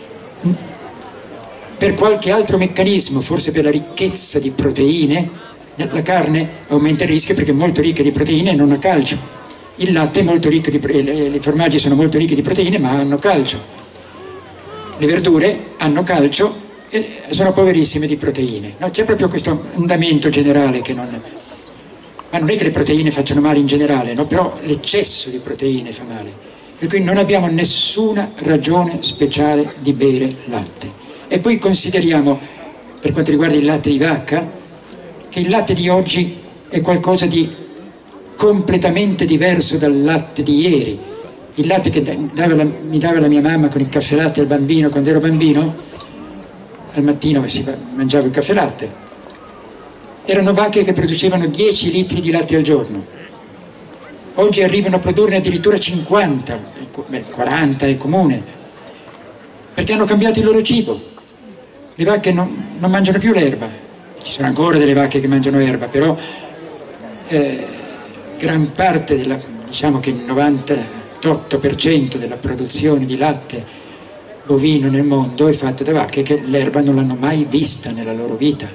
per qualche altro meccanismo, forse per la ricchezza di proteine, la carne aumenta il rischio perché è molto ricca di proteine e non ha calcio. Il latte è molto ricco di proteine, i formaggi sono molto ricchi di proteine ma hanno calcio. Le verdure hanno calcio e sono poverissime di proteine. No, c'è proprio questo andamento generale che non... Ma non è che le proteine facciano male in generale, no? Però l'eccesso di proteine fa male. Per cui non abbiamo nessuna ragione speciale di bere latte. E poi consideriamo, per quanto riguarda il latte di vacca, che il latte di oggi è qualcosa di completamente diverso dal latte di ieri. Il latte che dava la, mi dava la mia mamma con il caffè latte al bambino quando ero bambino, al mattino si mangiava il caffè latte, erano vacche che producevano dieci litri di latte al giorno. Oggi arrivano a produrne addirittura cinquanta, beh, quaranta è comune, perché hanno cambiato il loro cibo. Le vacche non, non mangiano più l'erba, ci sono ancora delle vacche che mangiano erba, però eh, gran parte della, diciamo che il novantotto per cento della produzione di latte bovino nel mondo è fatta da vacche che l'erba non l'hanno mai vista nella loro vita.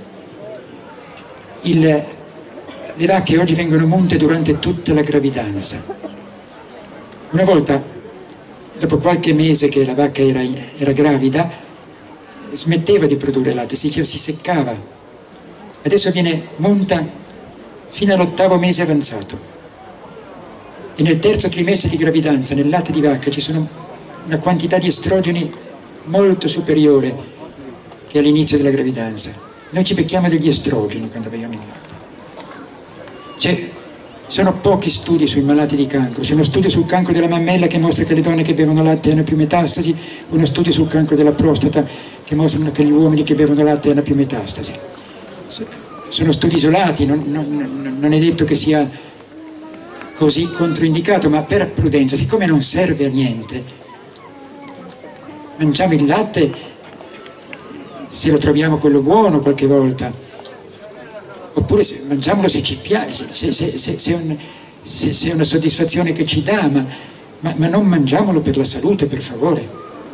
Il, le vacche oggi vengono munte durante tutta la gravidanza. Una volta, dopo qualche mese che la vacca era, era gravida, smetteva di produrre latte, si diceva si seccava. Adesso viene munta fino all'ottavo mese avanzato. E nel terzo trimestre di gravidanza nel latte di vacca ci sono una quantità di estrogeni molto superiore che all'inizio della gravidanza. Noi ci becchiamo degli estrogeni quando beviamo il latte. C'è, sono pochi studi sui malati di cancro. C'è uno studio sul cancro della mammella che mostra che le donne che bevono latte hanno più metastasi, uno studio sul cancro della prostata che mostrano che gli uomini che bevono latte hanno più metastasi. Sono studi isolati, non, non, non è detto che sia così controindicato, ma per prudenza, siccome non serve a niente, mangiamo il latte se lo troviamo quello buono qualche volta, oppure se, mangiamolo se ci piace, se, se, se, se, un, se, se è una soddisfazione che ci dà, ma, ma, ma non mangiamolo per la salute, per favore.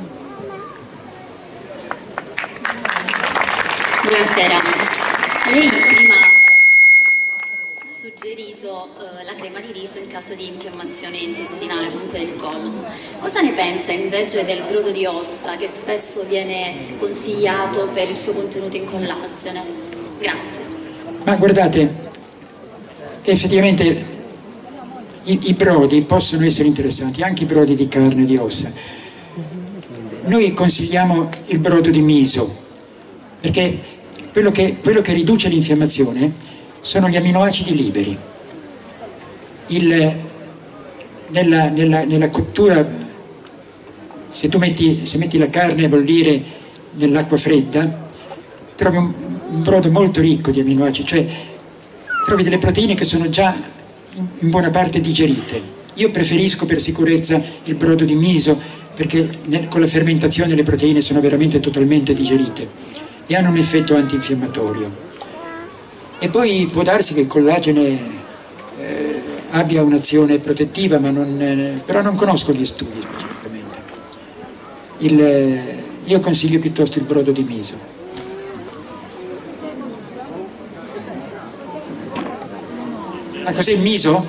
Buonasera. Lei prima ha suggerito eh, la crema di riso in caso di infiammazione intestinale, comunque del colon. Cosa ne pensa invece del brodo di ossa che spesso viene consigliato per il suo contenuto in collagene? Grazie. Ma guardate, effettivamente i, i brodi possono essere interessanti, anche i brodi di carne e di ossa. Noi consigliamo il brodo di miso, perché quello che, quello che riduce l'infiammazione sono gli amminoacidi liberi. Il, nella, nella, nella cottura, se tu metti, se metti la carne a bollire nell'acqua fredda, trovi un, un brodo molto ricco di amminoacidi, cioè trovi delle proteine che sono già in, in buona parte digerite. Io preferisco per sicurezza il brodo di miso, perché nel, con la fermentazione le proteine sono veramente totalmente digerite e hanno un effetto antinfiammatorio. E poi può darsi che il collagene eh, abbia un'azione protettiva, ma non, eh, però non conosco gli studi specificamente. Il, eh, io consiglio piuttosto il brodo di miso. Ma cos'è il miso?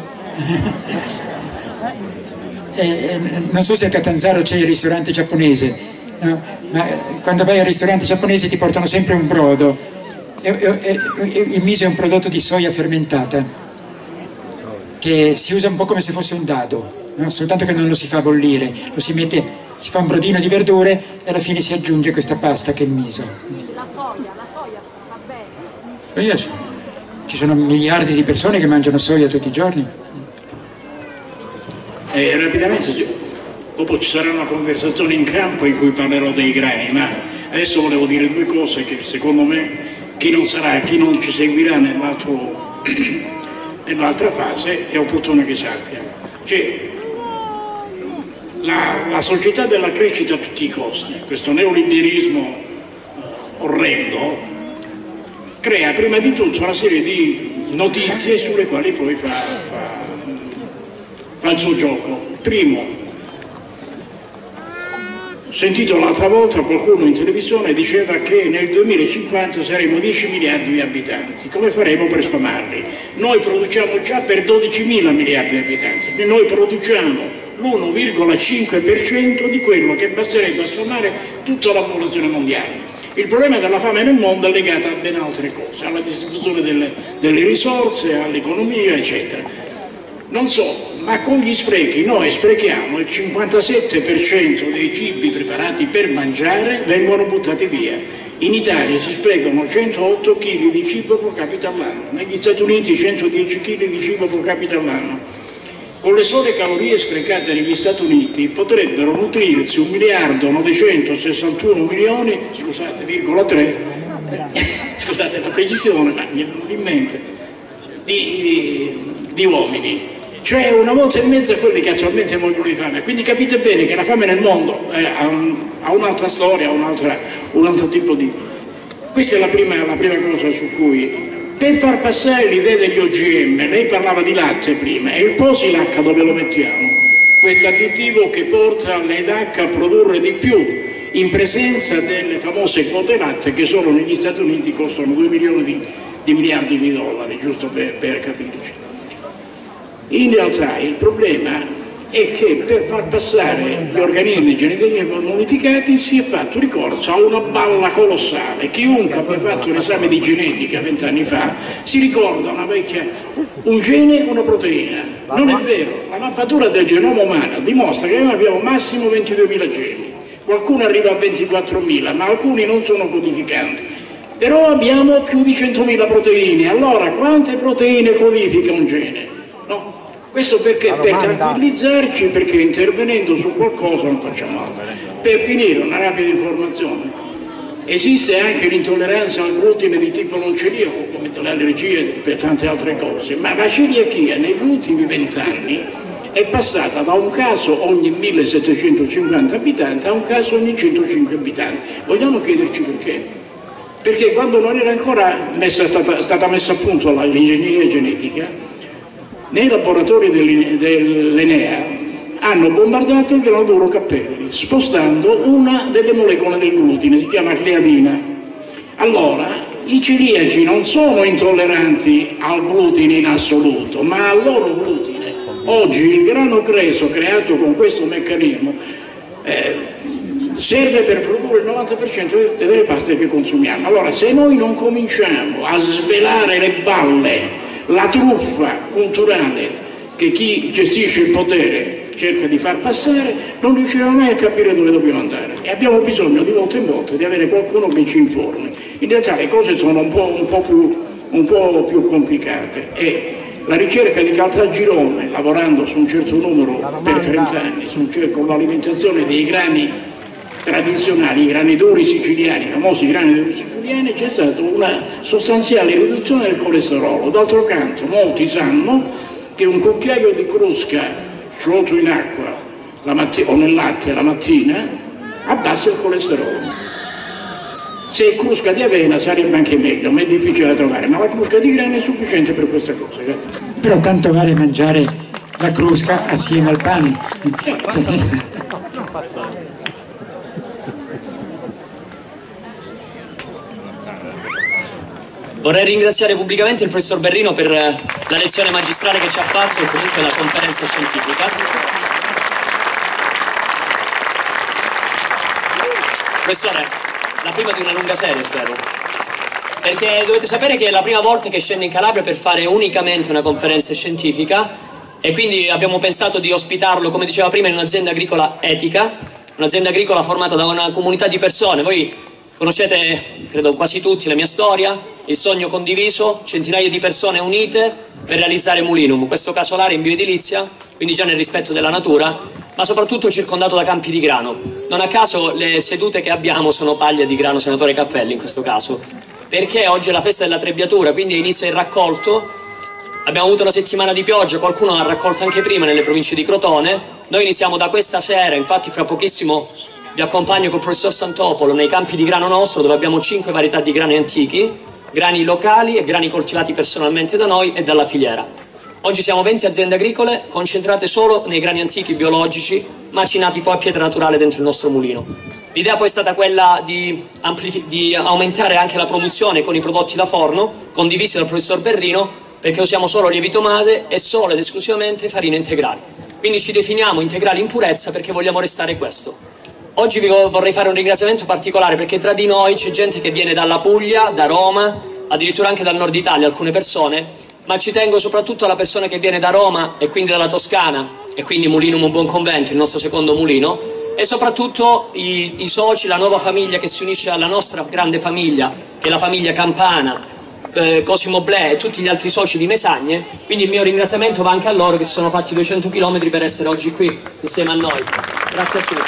eh, non so se a Catanzaro c'è il ristorante giapponese, no? Ma quando vai al ristorante giapponese ti portano sempre un brodo. E, e, e, il miso è un prodotto di soia fermentata che si usa un po' come se fosse un dado, no? Soltanto che non lo si fa bollire, lo si mette, si fa un brodino di verdure e alla fine si aggiunge questa pasta che è il miso. La soia, la soia fa bene. Ci sono miliardi di persone che mangiano soia tutti i giorni. Eh, rapidamente, dopo ci sarà una conversazione in campo in cui parlerò dei grani, ma adesso volevo dire due cose che secondo me chi non sarà, chi non ci seguirà nell'altra fase è opportuno che sappia. Cioè, la, la società della crescita a tutti i costi, questo neoliberismo orrendo, crea prima di tutto una serie di notizie sulle quali poi fa, fa, fa il suo gioco. Primo, ho sentito l'altra volta qualcuno in televisione diceva che nel duemilacinquanta saremo dieci miliardi di abitanti. Come faremo per sfamarli? Noi produciamo già per dodicimila miliardi di abitanti, quindi noi produciamo l'uno virgola cinque per cento di quello che basterebbe a sfamare tutta la popolazione mondiale. Il problema della fame nel mondo è legato a ben altre cose, alla distribuzione delle, delle risorse, all'economia, eccetera. Non so, ma con gli sprechi noi sprechiamo il cinquantasette per cento dei cibi preparati per mangiare vengono buttati via. In Italia si sprecano centootto chili di cibo pro capite all'anno, negli Stati Uniti centodieci chili di cibo pro capite all'anno. Con le sole calorie sprecate negli Stati Uniti potrebbero nutrirsi un miliardo novecentosessantuno milioni, scusate, virgola tre, scusate la precisione, ma mi è venuto in mente, di, di uomini. Cioè una volta e mezza quelli che attualmente muoiono di fame. Quindi capite bene che la fame nel mondo eh, ha, un, ha un'altra storia, un, un altro tipo di... Questa è la prima, la prima cosa su cui... Per far passare l'idea degli O G M, lei parlava di latte prima, e il Posilac dove lo mettiamo? Questo additivo che porta le D H a produrre di più in presenza delle famose quote latte che solo negli Stati Uniti costano due milioni di, di miliardi di dollari, giusto per, per capirci. In realtà il problema è che per far passare gli organismi geneticamente modificati si è fatto ricorso a una balla colossale. Chiunque abbia fatto un esame di genetica vent'anni fa si ricorda una vecchia, un gene e una proteina. Non è vero, la mappatura del genoma umano dimostra che noi abbiamo massimo ventiduemila geni, qualcuno arriva a ventiquattromila, ma alcuni non sono codificanti. Però abbiamo più di centomila proteine. Allora quante proteine codifica un gene? No? Questo perché? Per tranquillizzarci, perché intervenendo su qualcosa non facciamo altro. Per finire, una rapida informazione. Esiste anche l'intolleranza al glutine di tipo non celiaco, come l'allergia e per tante altre cose, ma la celiachia negli ultimi vent'anni è passata da un caso ogni millesettecentocinquanta abitanti a un caso ogni centocinque abitanti. Vogliamo chiederci perché? Perché quando non era ancora messa, stata, stata messa a punto l'ingegneria genetica, nei laboratori dell'Enea hanno bombardato il grano duro Cappelli, spostando una delle molecole del glutine, si chiama gliadina. Allora, i celiaci non sono intolleranti al glutine in assoluto, ma al loro glutine. Oggi il grano greso creato con questo meccanismo eh, serve per produrre il novanta per cento delle paste che consumiamo. Allora, se noi non cominciamo a svelare le balle, la truffa culturale che chi gestisce il potere cerca di far passare, non riusciremo mai a capire dove dobbiamo andare e abbiamo bisogno di volta in volta di avere qualcuno che ci informi. In realtà le cose sono un po', un po' più, un po' più complicate e la ricerca di Caltagirone, lavorando su un certo numero per trenta anni, su un, con l'alimentazione dei grani tradizionali, i grani duri siciliani, i famosi grani duri siciliani, c'è stata una sostanziale riduzione del colesterolo. D'altro canto molti sanno che un cucchiaio di crusca sciolto in acqua la o nel latte la mattina, abbassa il colesterolo. Se è crusca di avena sarebbe anche meglio, ma è difficile da trovare, ma la crusca di grano è sufficiente per questa cosa. Grazie. Però tanto vale mangiare la crusca assieme al pane. Vorrei ringraziare pubblicamente il professor Berrino per la lezione magistrale che ci ha fatto e comunque la conferenza scientifica. Professore, la prima di una lunga serie, spero. Perché dovete sapere che è la prima volta che scendo in Calabria per fare unicamente una conferenza scientifica e quindi abbiamo pensato di ospitarlo, come diceva prima, in un'azienda agricola etica, un'azienda agricola formata da una comunità di persone. Voi conoscete, credo quasi tutti, la mia storia, il sogno condiviso, centinaia di persone unite per realizzare Mulinum, questo casolare in bioedilizia, quindi già nel rispetto della natura, ma soprattutto circondato da campi di grano. Non a caso le sedute che abbiamo sono paglie di grano, senatore Cappelli in questo caso, perché oggi è la festa della trebbiatura, quindi inizia il raccolto. Abbiamo avuto una settimana di pioggia, qualcuno ha raccolto anche prima nelle province di Crotone. Noi iniziamo da questa sera, infatti fra pochissimo vi accompagno col professor Santopolo nei campi di grano nostro, dove abbiamo cinque varietà di grani antichi, grani locali e grani coltivati personalmente da noi e dalla filiera. Oggi siamo venti aziende agricole concentrate solo nei grani antichi biologici, macinati poi a pietra naturale dentro il nostro mulino. L'idea poi è stata quella di, di aumentare anche la produzione con i prodotti da forno, condivisi dal professor Berrino, perché usiamo solo lievito madre e solo ed esclusivamente farine integrali. Quindi ci definiamo integrali in purezza perché vogliamo restare questo. Oggi vi vorrei fare un ringraziamento particolare perché tra di noi c'è gente che viene dalla Puglia, da Roma, addirittura anche dal nord Italia, alcune persone, ma ci tengo soprattutto alla persona che viene da Roma e quindi dalla Toscana, e quindi Mulinum Un Buon Convento, il nostro secondo mulino, e soprattutto i, i soci, la nuova famiglia che si unisce alla nostra grande famiglia, che è la famiglia Campana, eh, Cosimo Blè e tutti gli altri soci di Mesagne. Quindi il mio ringraziamento va anche a loro che si sono fatti duecento chilometri per essere oggi qui insieme a noi. Grazie a tutti.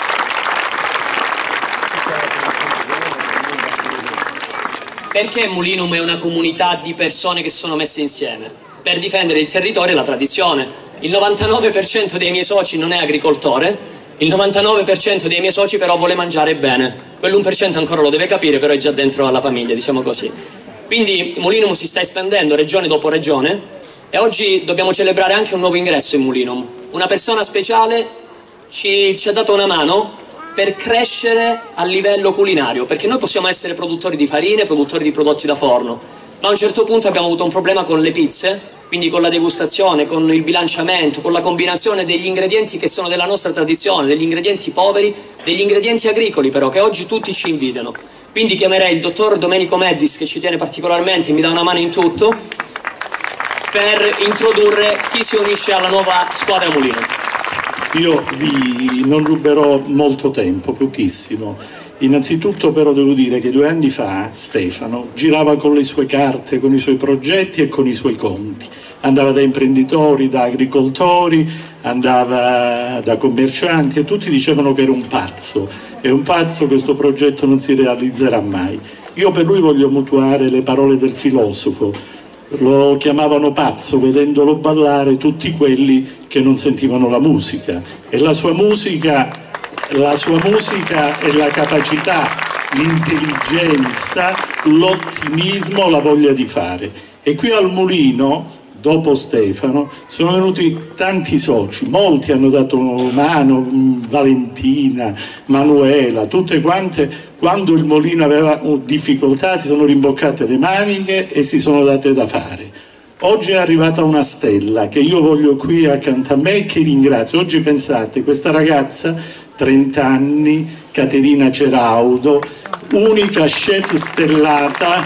Perché Mulinum è una comunità di persone che sono messe insieme? Per difendere il territorio e la tradizione. Il novantanove per cento dei miei soci non è agricoltore, il novantanove per cento dei miei soci però vuole mangiare bene. Quell'uno per cento ancora lo deve capire, però è già dentro alla famiglia, diciamo così. Quindi Mulinum si sta espandendo regione dopo regione e oggi dobbiamo celebrare anche un nuovo ingresso in Mulinum. Una persona speciale ci, ci ha dato una mano per crescere a livello culinario, perché noi possiamo essere produttori di farine, produttori di prodotti da forno, ma a un certo punto abbiamo avuto un problema con le pizze, quindi con la degustazione, con il bilanciamento, con la combinazione degli ingredienti che sono della nostra tradizione, degli ingredienti poveri, degli ingredienti agricoli però, che oggi tutti ci invidiano. Quindi chiamerei il dottor Domenico Meddis, che ci tiene particolarmente e mi dà una mano in tutto, per introdurre chi si unisce alla nuova squadra Mulino. Io vi non ruberò molto tempo, pochissimo. Innanzitutto però devo dire che due anni fa Stefano girava con le sue carte, con i suoi progetti e con i suoi conti. Andava da imprenditori, da agricoltori, andava da commercianti e tutti dicevano che era un pazzo. È un pazzo, questo progetto non si realizzerà mai. Io per lui voglio mutuare le parole del filosofo. Lo chiamavano pazzo vedendolo ballare tutti quelli che non sentivano la musica. E la sua musica, la sua musica è la capacità, l'intelligenza, l'ottimismo, la voglia di fare. E qui al Mulino, dopo Stefano, sono venuti tanti soci, molti hanno dato mano, Valentina, Manuela, tutte quante. Quando il Mulino aveva difficoltà si sono rimboccate le maniche e si sono date da fare. Oggi è arrivata una stella che io voglio qui accanto a me e che ringrazio. Oggi pensate, questa ragazza, trenta anni, Caterina Ceraudo, unica chef stellata,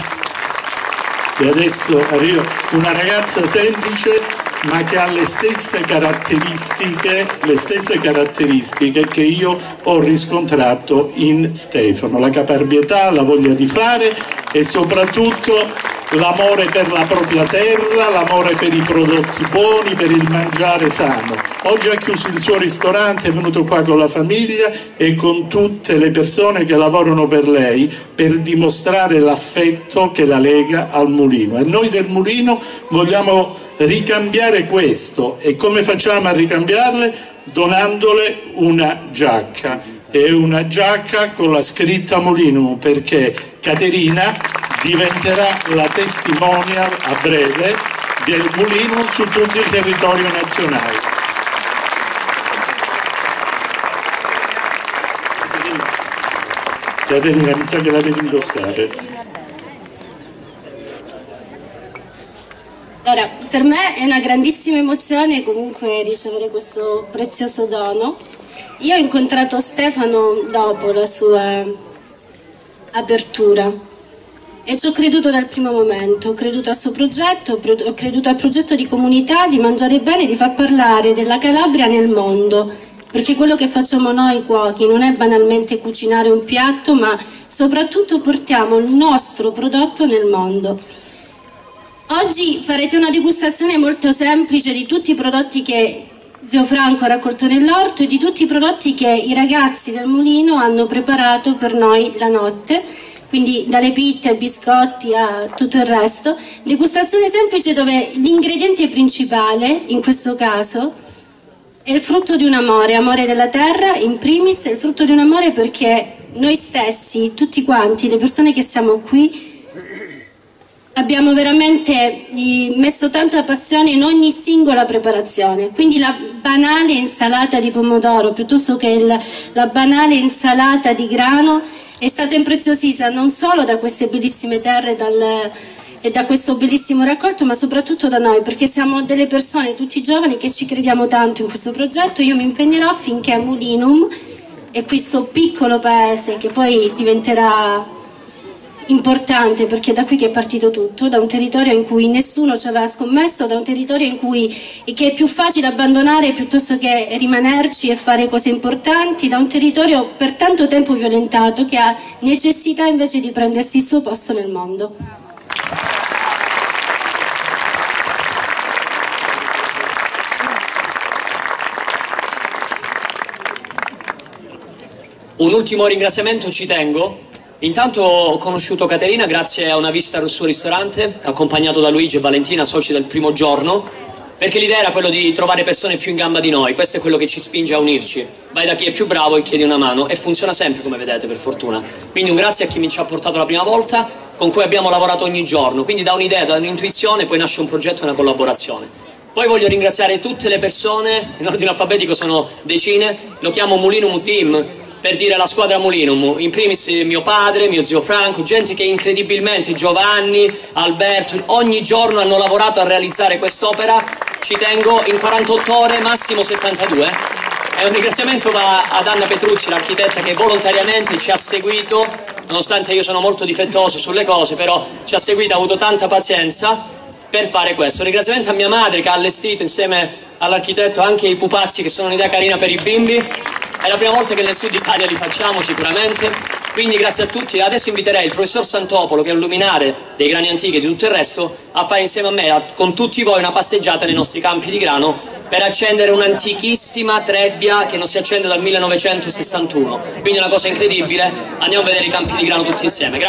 e adesso arriva una ragazza semplice ma che ha le stesse caratteristiche, le stesse caratteristiche che io ho riscontrato in Stefano, la caparbietà, la voglia di fare e soprattutto l'amore per la propria terra, l'amore per i prodotti buoni, per il mangiare sano. Oggi ha chiuso il suo ristorante, è venuto qua con la famiglia e con tutte le persone che lavorano per lei, per dimostrare l'affetto che la lega al mulino. E noi del mulino vogliamo ricambiare questo. E come facciamo a ricambiarle? Donandole una giacca. È una giacca con la scritta Mulinum, perché Caterina diventerà la testimonial a breve del Mulinum su tutto il territorio nazionale. Caterina, mi sa che la devi indossare. Allora, per me è una grandissima emozione comunque ricevere questo prezioso dono. Io ho incontrato Stefano dopo la sua apertura e ci ho creduto dal primo momento, ho creduto al suo progetto, ho creduto al progetto di comunità, di mangiare bene, di far parlare della Calabria nel mondo, perché quello che facciamo noi cuochi non è banalmente cucinare un piatto, ma soprattutto portiamo il nostro prodotto nel mondo. Oggi farete una degustazione molto semplice di tutti i prodotti che Zio Franco ha raccolto nell'orto e di tutti i prodotti che i ragazzi del mulino hanno preparato per noi la notte, quindi dalle pitte ai biscotti a tutto il resto. Degustazione semplice dove l'ingrediente principale, in questo caso, è il frutto di un amore, amore della terra in primis, è il frutto di un amore perché noi stessi, tutti quanti, le persone che siamo qui, abbiamo veramente messo tanta passione in ogni singola preparazione, quindi la banale insalata di pomodoro piuttosto che il, la banale insalata di grano è stata impreziosita non solo da queste bellissime terre dal, e da questo bellissimo raccolto, ma soprattutto da noi, perché siamo delle persone, tutti giovani, che ci crediamo tanto in questo progetto. Io mi impegnerò affinché Mulinum e questo piccolo paese, che poi diventerà importante perché è da qui che è partito tutto, da un territorio in cui nessuno ci aveva scommesso, da un territorio in cui che è più facile abbandonare piuttosto che rimanerci e fare cose importanti, da un territorio per tanto tempo violentato che ha necessità invece di prendersi il suo posto nel mondo. Un ultimo ringraziamento ci tengo. Intanto ho conosciuto Caterina grazie a una visita al suo ristorante, accompagnato da Luigi e Valentina, soci del primo giorno, perché l'idea era quello di trovare persone più in gamba di noi. Questo è quello che ci spinge a unirci. Vai da chi è più bravo e chiedi una mano, e funziona sempre, come vedete, per fortuna. Quindi un grazie a chi mi ci ha portato la prima volta, con cui abbiamo lavorato ogni giorno. Quindi da un'idea, da un'intuizione, poi nasce un progetto e una collaborazione. Poi voglio ringraziare tutte le persone, in ordine alfabetico sono decine, lo chiamo Mulinum Team, per dire la squadra Mulinum, in primis mio padre, mio zio Franco, gente che incredibilmente, Giovanni, Alberto, ogni giorno hanno lavorato a realizzare quest'opera, ci tengo, in quarantotto ore, massimo settantadue. E un ringraziamento va ad Anna Petrucci, l'architetta, che volontariamente ci ha seguito, nonostante io sono molto difettoso sulle cose, però ci ha seguito, ha avuto tanta pazienza per fare questo. Un ringraziamento a mia madre che ha allestito insieme all'architetto anche i pupazzi, che sono un'idea carina per i bimbi. È la prima volta che nel sud Italia li facciamo sicuramente, quindi grazie a tutti. Adesso inviterei il professor Santopolo, che è un luminare dei grani antichi e di tutto il resto, a fare insieme a me, a, con tutti voi, una passeggiata nei nostri campi di grano per accendere un'antichissima trebbia che non si accende dal millenovecentosessantuno, quindi è una cosa incredibile. Andiamo a vedere i campi di grano tutti insieme.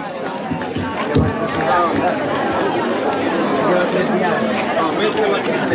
Grazie.